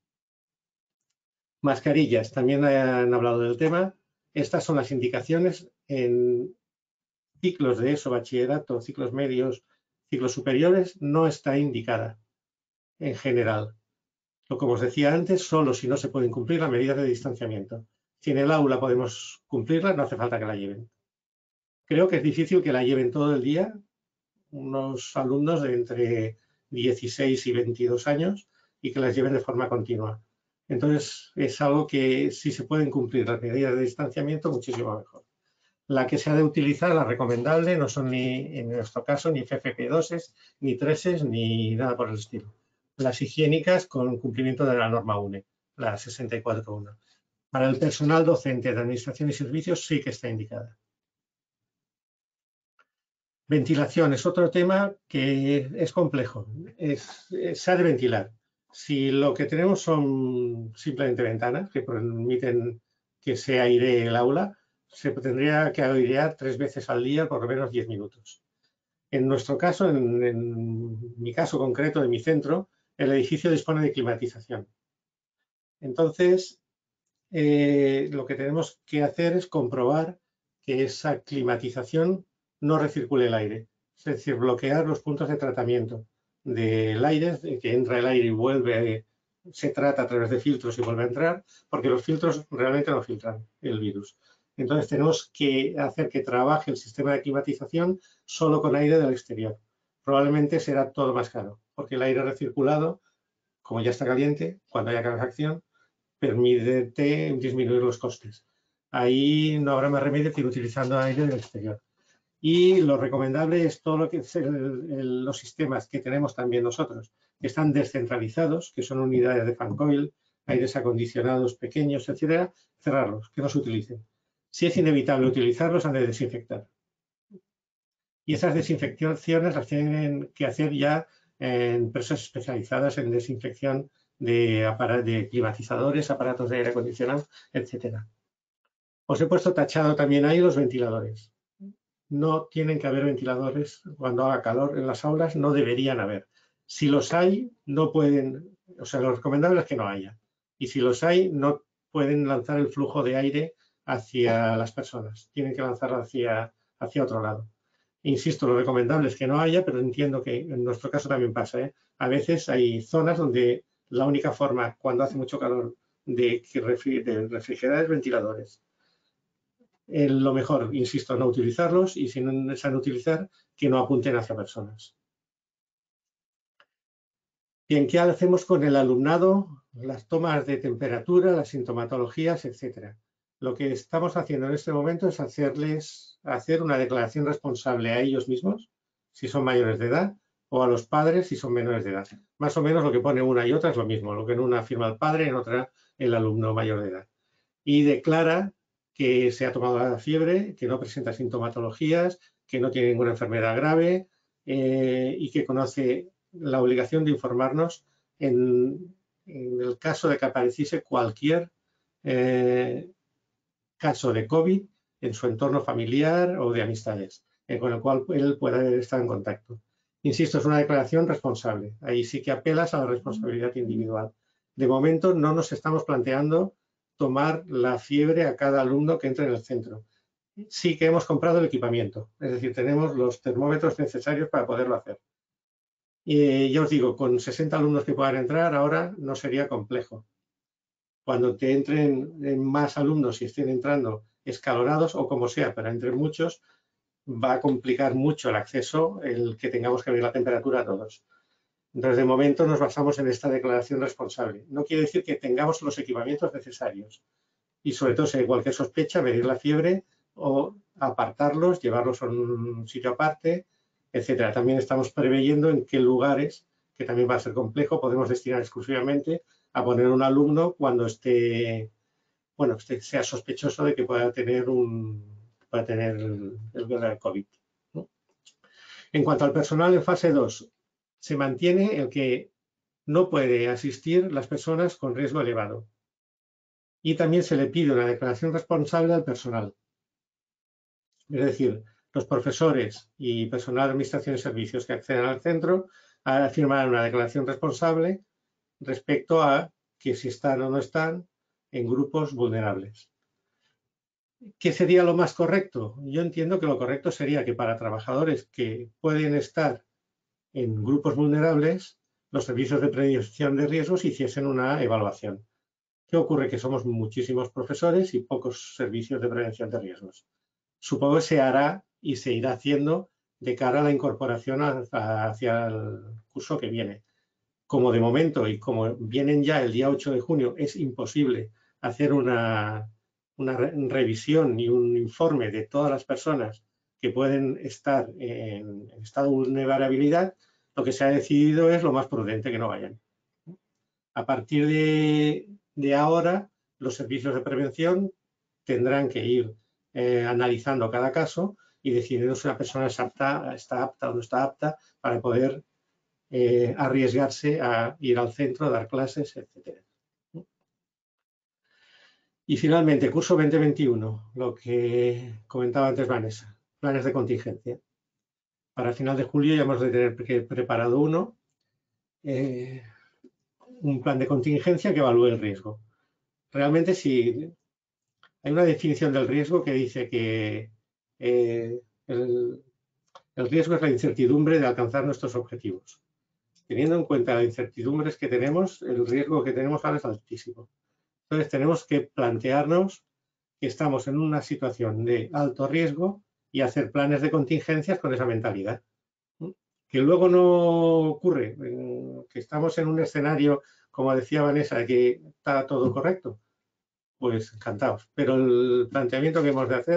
Mascarillas, también han hablado del tema. Estas son las indicaciones en ciclos de ESO, bachillerato, ciclos medios, ciclos superiores, no está indicada en general. Lo como os decía antes, solo si no se pueden cumplir las medidas de distanciamiento. Si en el aula podemos cumplirla, no hace falta que la lleven. Creo que es difícil que la lleven todo el día unos alumnos de entre dieciséis y veintidós años y que las lleven de forma continua. Entonces, es algo que si se pueden cumplir las medidas de distanciamiento, muchísimo mejor. La que se ha de utilizar, la recomendable, no son ni, en nuestro caso, ni F F P dos, ni tres, ni nada por el estilo. Las higiénicas con cumplimiento de la norma U N E, la sesenta y cuatro punto uno. Para el personal docente de administración y servicios sí que está indicada. Ventilación es otro tema que es complejo. Es, se ha de ventilar. Si lo que tenemos son simplemente ventanas que permiten que se airee el aula, se tendría que airear tres veces al día por lo menos diez minutos. En nuestro caso, en, en mi caso concreto de mi centro, el edificio dispone de climatización. Entonces, eh, lo que tenemos que hacer es comprobar que esa climatización no recircule el aire, es decir, bloquear los puntos de tratamiento del aire, de que entra el aire y vuelve, se trata a través de filtros y vuelve a entrar, porque los filtros realmente no filtran el virus. Entonces tenemos que hacer que trabaje el sistema de climatización solo con aire del exterior. Probablemente será todo más caro, porque el aire recirculado, como ya está caliente, cuando haya calefacción, permite disminuir los costes. Ahí no habrá más remedio que ir utilizando aire del exterior. Y lo recomendable es todo lo que es el, el, los sistemas que tenemos también nosotros, que están descentralizados, que son unidades de fan coil, aires acondicionados pequeños, etcétera, cerrarlos, que no se utilicen. Si es inevitable utilizarlos, han de desinfectar. Y esas desinfecciones las tienen que hacer ya en empresas especializadas en desinfección de, aparatos, de climatizadores, aparatos de aire acondicionado, etcétera. Os he puesto tachado también ahí los ventiladores. No tienen que haber ventiladores cuando haga calor en las aulas, no deberían haber. Si los hay, no pueden, o sea, lo recomendable es que no haya. Y si los hay, no pueden lanzar el flujo de aire hacia las personas, tienen que lanzarlo hacia, hacia otro lado. Insisto, lo recomendable es que no haya, pero entiendo que en nuestro caso también pasa, ¿eh? A veces hay zonas donde la única forma, cuando hace mucho calor, de, de refrigerar es ventiladores. Eh, lo mejor, insisto, no utilizarlos y si no saben utilizar, que no apunten hacia personas. Bien, ¿qué hacemos con el alumnado? Las tomas de temperatura, las sintomatologías, etcétera. Lo que estamos haciendo en este momento es hacerles hacer una declaración responsable a ellos mismos, si son mayores de edad, o a los padres, si son menores de edad. Más o menos lo que pone una y otra es lo mismo, lo que en una firma el padre, en otra el alumno mayor de edad. Y declara que se ha tomado la fiebre, que no presenta sintomatologías, que no tiene ninguna enfermedad grave eh, y que conoce la obligación de informarnos en, en el caso de que apareciese cualquier eh, caso de COVID en su entorno familiar o de amistades, eh, con el cual él pueda estar en contacto. Insisto, es una declaración responsable. Ahí sí que apelas a la responsabilidad individual. De momento no nos estamos planteando tomar la fiebre a cada alumno que entre en el centro. Sí que hemos comprado el equipamiento, es decir, tenemos los termómetros necesarios para poderlo hacer. Y ya os digo, con sesenta alumnos que puedan entrar ahora no sería complejo. Cuando te entren más alumnos y estén entrando escalonados o como sea, pero entre muchos, va a complicar mucho el acceso, el que tengamos que ver la temperatura a todos. Entonces, de momento nos basamos en esta declaración responsable. No quiere decir que tengamos los equipamientos necesarios y, sobre todo, si hay cualquier sospecha, medir la fiebre o apartarlos, llevarlos a un sitio aparte, etcétera. También estamos preveyendo en qué lugares, que también va a ser complejo, podemos destinar exclusivamente a poner un alumno cuando esté, bueno, esté, sea sospechoso de que pueda tener un, pueda tener el, el COVID, ¿no? En cuanto al personal en fase dos, se mantiene el que no puede asistir las personas con riesgo elevado. Y también se le pide una declaración responsable al personal. Es decir, los profesores y personal de administración y servicios que acceden al centro firmarán una declaración responsable respecto a que si están o no están en grupos vulnerables. ¿Qué sería lo más correcto? Yo entiendo que lo correcto sería que para trabajadores que pueden estar en grupos vulnerables, los servicios de prevención de riesgos hiciesen una evaluación. ¿Qué ocurre? Que somos muchísimos profesores y pocos servicios de prevención de riesgos. Supongo que se hará y se irá haciendo de cara a la incorporación hacia el curso que viene. Como de momento y como vienen ya el día ocho de junio, es imposible hacer una, una revisión y un informe de todas las personas que pueden estar en estado de vulnerabilidad, lo que se ha decidido es lo más prudente, que no vayan. A partir de, de ahora, los servicios de prevención tendrán que ir eh, analizando cada caso y decidiendo si una persona es apta, está apta o no está apta para poder eh, arriesgarse a ir al centro, a dar clases, etcétera. Y finalmente, curso veinte veintiuno, lo que comentaba antes Vanessa, planes de contingencia. Para el final de julio ya hemos de tener preparado uno, eh, un plan de contingencia que evalúe el riesgo. Realmente, si hay una definición del riesgo que dice que eh, el, el riesgo es la incertidumbre de alcanzar nuestros objetivos. Teniendo en cuenta las incertidumbres que tenemos, el riesgo que tenemos ahora es altísimo. Entonces, tenemos que plantearnos que estamos en una situación de alto riesgo y hacer planes de contingencias con esa mentalidad. Que luego no ocurre, que estamos en un escenario, como decía Vanessa, que está todo correcto, pues encantados. Pero el planteamiento que hemos de hacer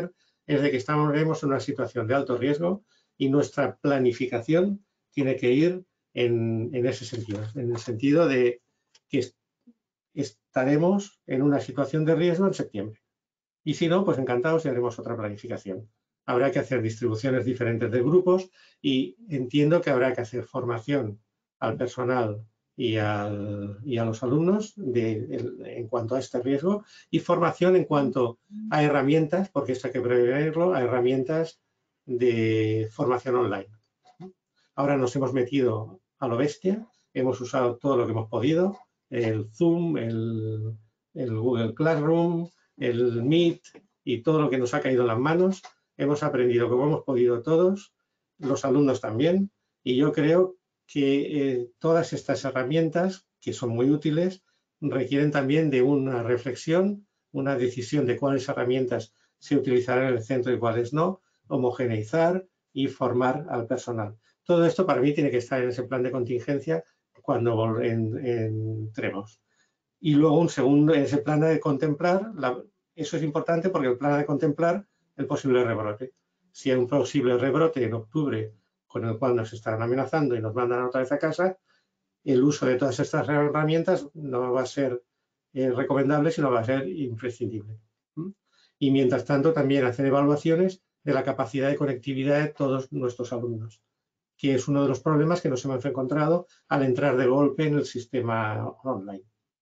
es de que estamos en una situación de alto riesgo y nuestra planificación tiene que ir en, en ese sentido, en el sentido de que estaremos en una situación de riesgo en septiembre. Y si no, pues encantados y haremos otra planificación. Habrá que hacer distribuciones diferentes de grupos y entiendo que habrá que hacer formación al personal y, al, y a los alumnos de, de, en cuanto a este riesgo y formación en cuanto a herramientas, porque esto hay que preverlo, a herramientas de formación online. Ahora nos hemos metido a lo bestia, hemos usado todo lo que hemos podido, el Zoom, el, el Google Classroom, el Meet y todo lo que nos ha caído en las manos. Hemos aprendido como hemos podido todos, los alumnos también, y yo creo que eh, todas estas herramientas, que son muy útiles, requieren también de una reflexión, una decisión de cuáles herramientas se utilizarán en el centro y cuáles no, homogeneizar y formar al personal. Todo esto para mí tiene que estar en ese plan de contingencia cuando en, entremos. Y luego un segundo, en ese plan de contemplar, la, eso es importante porque el plan de contemplar el posible rebrote. Si hay un posible rebrote en octubre con el cual nos están amenazando y nos mandan otra vez a casa, el uso de todas estas herramientas no va a ser eh, recomendable, sino va a ser imprescindible. ¿Mm? Y mientras tanto también hacer evaluaciones de la capacidad de conectividad de todos nuestros alumnos, que es uno de los problemas que nos hemos encontrado al entrar de golpe en el sistema online.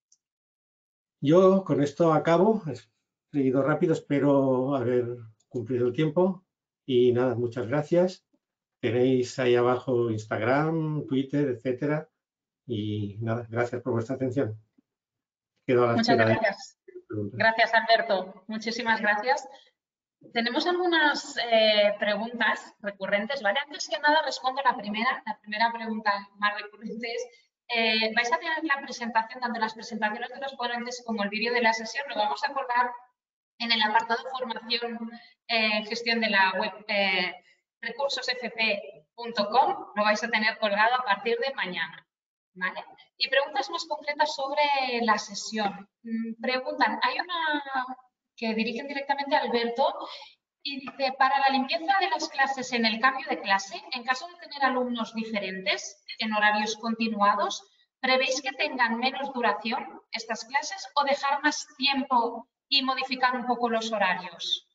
Yo con esto acabo, he ido rápido, espero haber cumplido el tiempo y nada, muchas gracias. Tenéis ahí abajo Instagram, Twitter, etcétera. Y nada, gracias por vuestra atención. Quedo a la Muchas espera gracias. de Gracias, Alberto. Muchísimas gracias. Tenemos algunas eh, preguntas recurrentes, ¿vale? Antes que nada respondo la primera. La primera pregunta más recurrente es, eh, vais a tener la presentación, tanto las presentaciones de los ponentes como el vídeo de la sesión, lo vamos a colgar en el apartado formación eh, gestión de la web eh, recursos f p punto com, lo vais a tener colgado a partir de mañana, ¿vale? Y preguntas más concretas sobre la sesión. Preguntan, hay una que dirigen directamente a Alberto y dice, para la limpieza de las clases en el cambio de clase, en caso de tener alumnos diferentes en horarios continuados, ¿prevéis que tengan menos duración estas clases o dejar más tiempo y modificar un poco los horarios?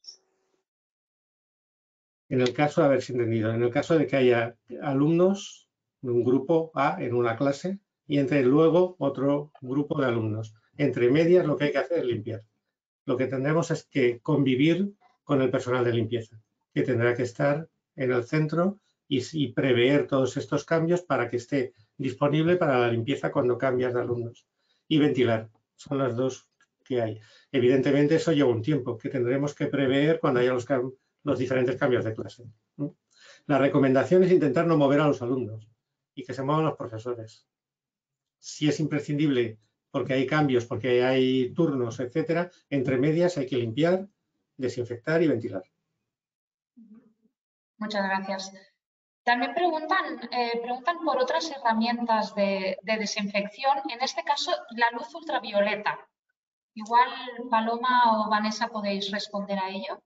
En el caso, a ver si he entendido, en el caso de que haya alumnos de un grupo A en una clase y entre luego otro grupo de alumnos. Entre medias lo que hay que hacer es limpiar. Lo que tendremos es que convivir con el personal de limpieza, que tendrá que estar en el centro y, y prever todos estos cambios para que esté disponible para la limpieza cuando cambias de alumnos. Y ventilar, son las dos que hay. Evidentemente eso lleva un tiempo, que tendremos que prever cuando haya los, los diferentes cambios de clase. La recomendación es intentar no mover a los alumnos y que se muevan los profesores. Si es imprescindible porque hay cambios, porque hay turnos, etcétera, entre medias hay que limpiar, desinfectar y ventilar. Muchas gracias. También preguntan, eh, preguntan por otras herramientas de, de desinfección, en este caso la luz ultravioleta. Igual Paloma o Vanessa podéis responder a ello.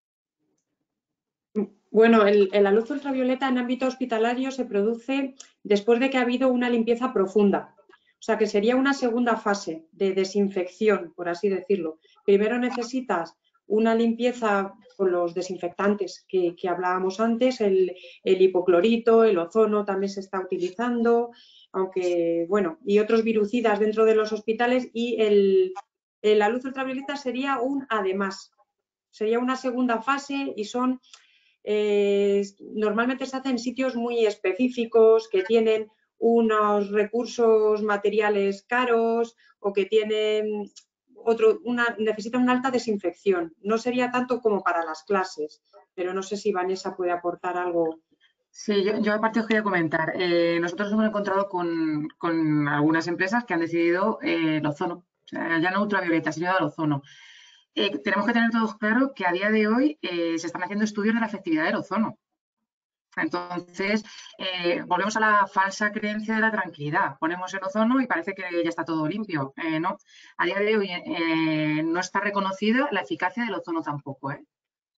Bueno, el, el, la luz ultravioleta en ámbito hospitalario se produce después de que ha habido una limpieza profunda. O sea, que sería una segunda fase de desinfección, por así decirlo. Primero necesitas una limpieza con los desinfectantes que, que hablábamos antes, el, el hipoclorito, el ozono también se está utilizando, aunque, bueno, y otros virucidas dentro de los hospitales, y el, el, la luz ultravioleta sería un además, sería una segunda fase y son, eh, normalmente se hace en sitios muy específicos que tienen unos recursos materiales caros o que tienen otro, una, necesitan una alta desinfección. No sería tanto como para las clases, pero no sé si Vanessa puede aportar algo. Sí, yo, yo aparte os quería comentar, eh, nosotros hemos encontrado con, con algunas empresas que han decidido eh, el ozono, o sea, ya no ultravioleta, sino el ozono. Eh, tenemos que tener todos claro que a día de hoy eh, se están haciendo estudios de la efectividad del ozono. Entonces, eh, volvemos a la falsa creencia de la tranquilidad. Ponemos el ozono y parece que ya está todo limpio. Eh, no, a día de hoy eh, no está reconocida la eficacia del ozono tampoco. ¿eh? O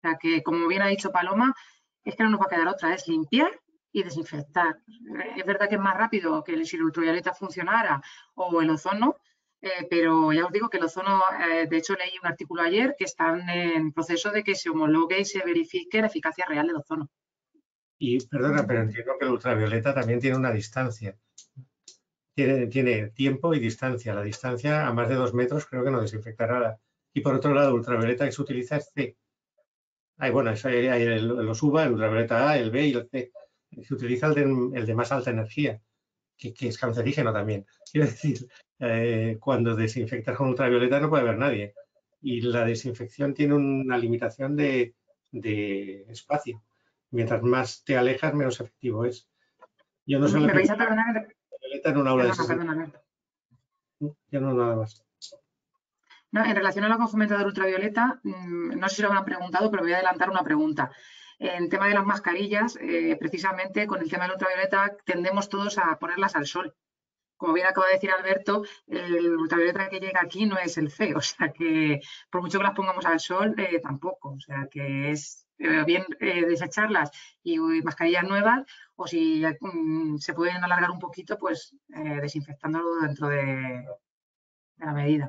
sea que, como bien ha dicho Paloma, es que no nos va a quedar otra, es limpiar y desinfectar. Es verdad que es más rápido que si el ultravioleta funcionara o el ozono, eh, pero ya os digo que el ozono, eh, de hecho leí un artículo ayer que están en proceso de que se homologue y se verifique la eficacia real del ozono. Y perdona, pero entiendo que el ultravioleta también tiene una distancia. Tiene, tiene tiempo y distancia. La distancia a más de dos metros creo que no desinfecta nada. Y por otro lado, el ultravioleta que se utiliza es C. Hay, bueno, hay, hay el, los U V A, el ultravioleta A, el B y el C. Se utiliza el de, el de más alta energía, que, que es cancerígeno también. Quiero decir, eh, cuando desinfectas con ultravioleta no puede haber nadie. Y la desinfección tiene una limitación de, de espacio. Mientras más te alejas, menos efectivo es. Yo no sé lo ¿Me que vais a perdonar? en un aula Perdona, de perdona, Alberto. Ya no, nada más. No, en relación a lo que os comentado del ultravioleta, mmm, no sé si lo habrán preguntado, pero voy a adelantar una pregunta. En tema de las mascarillas, eh, precisamente con el tema del ultravioleta tendemos todos a ponerlas al sol. Como bien acaba de decir Alberto, el ultravioleta que llega aquí no es el C, o sea que por mucho que las pongamos al sol, eh, tampoco. O sea que es eh, bien eh, desecharlas y uy, mascarillas nuevas, o si mm, se pueden alargar un poquito, pues eh, desinfectándolo dentro de, de la medida.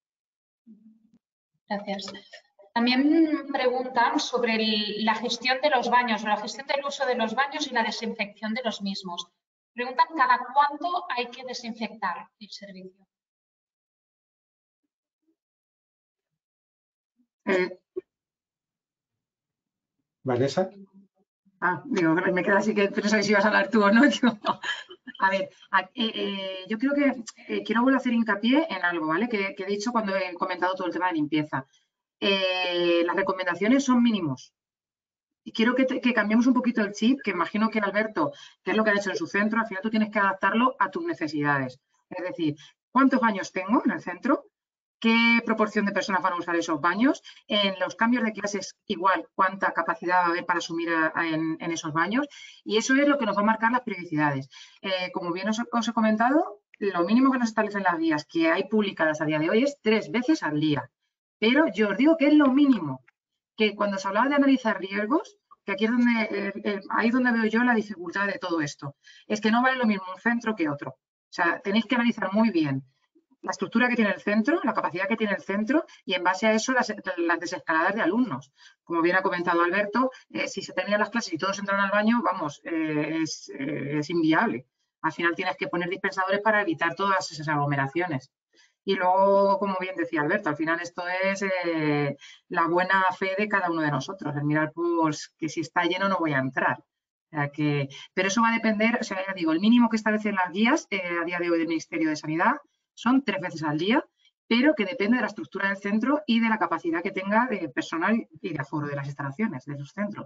Gracias. También preguntan sobre el, la gestión de los baños, la gestión del uso de los baños y la desinfección de los mismos. Preguntan cada cuánto hay que desinfectar el servicio. Eh, ¿Vanessa? Ah, digo, me queda así que no sabes si ibas a hablar tú o no. Digo, no. A ver, a, eh, eh, yo creo que eh, quiero volver a hacer hincapié en algo, ¿vale? Que, que he dicho cuando he comentado todo el tema de limpieza. Eh, las recomendaciones son mínimos. Y quiero que, te, que cambiemos un poquito el chip, que imagino que Alberto, que es lo que ha hecho en su centro, al final tú tienes que adaptarlo a tus necesidades. Es decir, ¿cuántos baños tengo en el centro? ¿Qué proporción de personas van a usar esos baños? En los cambios de clases, igual, ¿cuánta capacidad va a haber para asumir a, a, en, en esos baños? Y eso es lo que nos va a marcar las periodicidades. Eh, como bien os, os he comentado, lo mínimo que nos establecen las guías que hay publicadas a día de hoy es tres veces al día. Pero yo os digo que es lo mínimo. Que cuando se hablaba de analizar riesgos, que aquí es donde, eh, eh, ahí es donde veo yo la dificultad de todo esto, es que no vale lo mismo un centro que otro. O sea, tenéis que analizar muy bien la estructura que tiene el centro, la capacidad que tiene el centro y en base a eso las, las desescaladas de alumnos. Como bien ha comentado Alberto, eh, si se terminan las clases y todos entran al baño, vamos, eh, es, eh, es inviable. Al final tienes que poner dispensadores para evitar todas esas aglomeraciones. Y luego, como bien decía Alberto, al final esto es eh, la buena fe de cada uno de nosotros, el mirar pues que si está lleno no voy a entrar. O sea que, pero eso va a depender, o sea, ya digo, el mínimo que establecen las guías eh, a día de hoy del Ministerio de Sanidad son tres veces al día, pero que depende de la estructura del centro y de la capacidad que tenga de personal y de aforo de las instalaciones de los centros.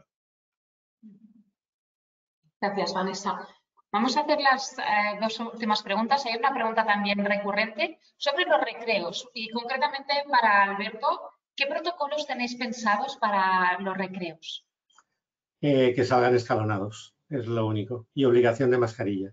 Gracias, Vanessa. Vamos a hacer las eh, dos últimas preguntas. Hay una pregunta también recurrente sobre los recreos y concretamente para Alberto, ¿qué protocolos tenéis pensados para los recreos? Eh, que salgan escalonados, es lo único. Y obligación de mascarilla.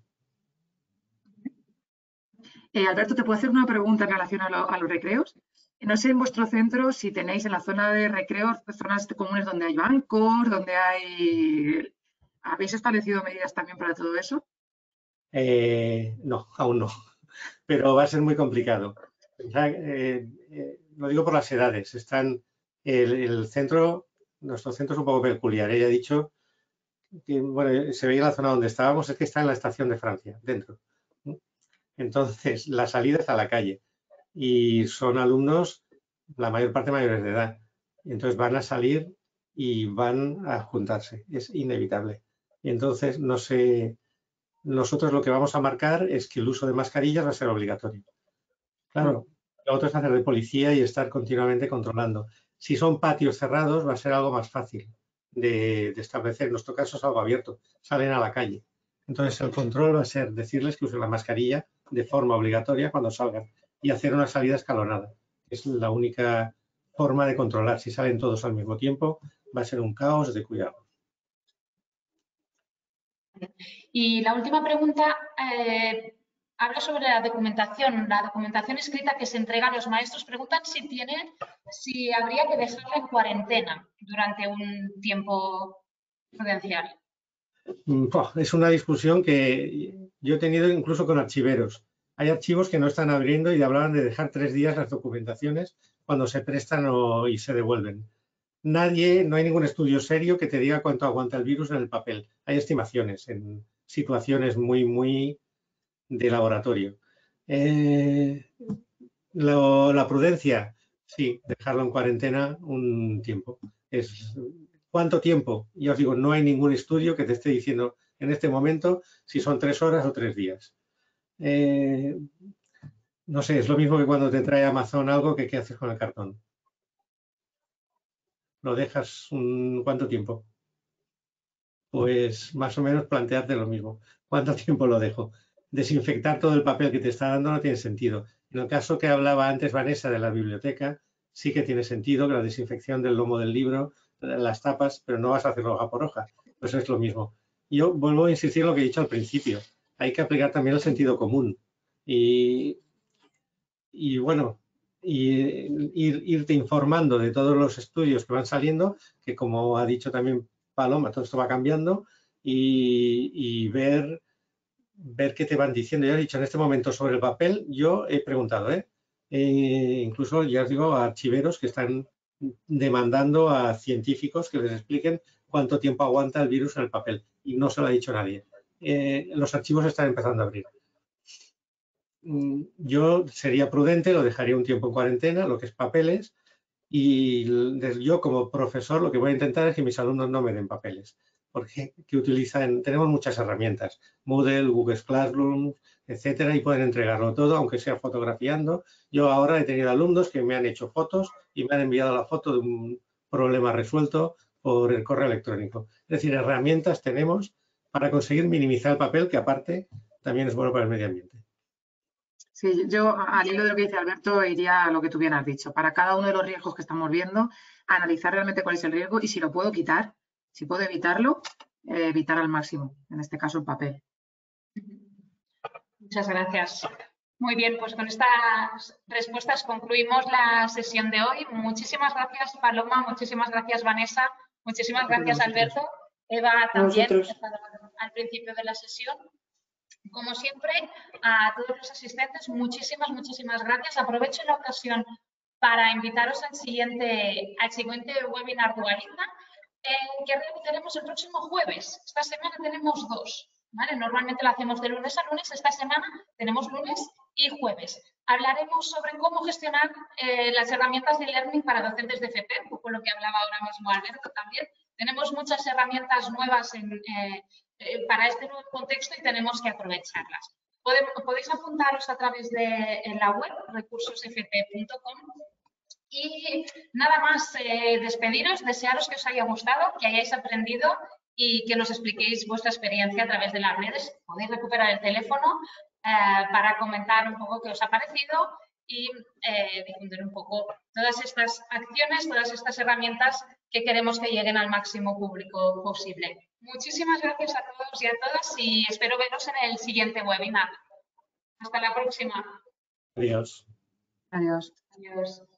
Eh, Alberto, ¿te puedo hacer una pregunta en relación a, lo, a los recreos? No sé en vuestro centro si tenéis en la zona de recreos zonas comunes donde hay bancos, donde hay... ¿Habéis establecido medidas también para todo eso? Eh, no, aún no, pero va a ser muy complicado. Eh, eh, lo digo por las edades. Están el, el centro, nuestro centro es un poco peculiar. Ella ha dicho que, bueno, se veía en la zona donde estábamos, es que está en la estación de Francia, dentro. Entonces, la salida es a la calle y son alumnos, la mayor parte mayores de edad. Entonces van a salir y van a juntarse, es inevitable. Y entonces, no sé, nosotros lo que vamos a marcar es que el uso de mascarillas va a ser obligatorio. Claro, lo otro es hacer de policía y estar continuamente controlando. Si son patios cerrados, va a ser algo más fácil de, de establecer. En nuestro caso es algo abierto, salen a la calle. Entonces, el control va a ser decirles que usen la mascarilla de forma obligatoria cuando salgan y hacer una salida escalonada. Es la única forma de controlar. Si salen todos al mismo tiempo, va a ser un caos de cuidado. Y la última pregunta, eh, habla sobre la documentación, la documentación escrita que se entrega a los maestros. Preguntan si tiene, si habría que dejarla en cuarentena durante un tiempo prudencial. Es una discusión que yo he tenido incluso con archiveros. Hay archivos que no están abriendo y hablaban de dejar tres días las documentaciones cuando se prestan o, y se devuelven. Nadie, no hay ningún estudio serio que te diga cuánto aguanta el virus en el papel. Hay estimaciones en situaciones muy, muy de laboratorio. Eh, lo, la prudencia, sí, dejarlo en cuarentena un tiempo. Es, ¿cuánto tiempo? Ya os digo, no hay ningún estudio que te esté diciendo en este momento si son tres horas o tres días. Eh, no sé, es lo mismo que cuando te trae Amazon algo que qué haces con el cartón. ¿Lo dejas un, cuánto tiempo? Pues más o menos plantearte lo mismo. ¿Cuánto tiempo lo dejo? Desinfectar todo el papel que te está dando no tiene sentido. En el caso que hablaba antes Vanessa de la biblioteca, sí que tiene sentido que la desinfección del lomo del libro, las tapas, pero no vas a hacerlo hoja por hoja. Pues es lo mismo. Yo vuelvo a insistir en lo que he dicho al principio. Hay que aplicar también el sentido común. Y, y bueno, y ir, irte informando de todos los estudios que van saliendo, que como ha dicho también Paloma, todo esto va cambiando y, y ver, ver qué te van diciendo. Ya he dicho, en este momento sobre el papel, yo he preguntado, ¿eh? Eh, incluso, ya os digo, a archiveros que están demandando a científicos que les expliquen cuánto tiempo aguanta el virus en el papel y no se lo ha dicho nadie. Eh, los archivos están empezando a abrir. Yo sería prudente, lo dejaría un tiempo en cuarentena, lo que es papeles, y yo como profesor lo que voy a intentar es que mis alumnos no me den papeles, porque que utilizan, tenemos muchas herramientas, Moodle, Google Classroom, etcétera, y pueden entregarlo todo, aunque sea fotografiando. Yo ahora he tenido alumnos que me han hecho fotos y me han enviado la foto de un problema resuelto por el correo electrónico. Es decir, herramientas tenemos para conseguir minimizar el papel, que aparte también es bueno para el medio ambiente. Sí, yo al hilo de lo que dice Alberto iría a lo que tú bien has dicho. Para cada uno de los riesgos que estamos viendo, analizar realmente cuál es el riesgo y si lo puedo quitar, si puedo evitarlo, eh, evitar al máximo, en este caso el papel. Muchas gracias. Muy bien, pues con estas respuestas concluimos la sesión de hoy. Muchísimas gracias, Paloma, muchísimas gracias, Vanessa, muchísimas gracias, Alberto. Eva también, al principio de la sesión. Como siempre, a todos los asistentes, muchísimas, muchísimas gracias. Aprovecho la ocasión para invitaros al siguiente, al siguiente webinar Dualiza, eh, que realizaremos el próximo jueves. Esta semana tenemos dos, ¿vale? Normalmente lo hacemos de lunes a lunes. Esta semana tenemos lunes y jueves. Hablaremos sobre cómo gestionar eh, las herramientas de e-learning para docentes de F P, un poco lo que hablaba ahora mismo Alberto también. Tenemos muchas herramientas nuevas en, eh, eh, para este nuevo contexto y tenemos que aprovecharlas. Podemos, podéis apuntaros a través de en la web recursos f p punto com y nada más eh, despediros, desearos que os haya gustado, que hayáis aprendido y que nos expliquéis vuestra experiencia a través de las redes. Podéis recuperar el teléfono eh, para comentar un poco qué os ha parecido y eh, difundir un poco todas estas acciones, todas estas herramientas que queremos que lleguen al máximo público posible. Muchísimas gracias a todos y a todas y espero veros en el siguiente webinar. Hasta la próxima. Adiós. Adiós. Adiós.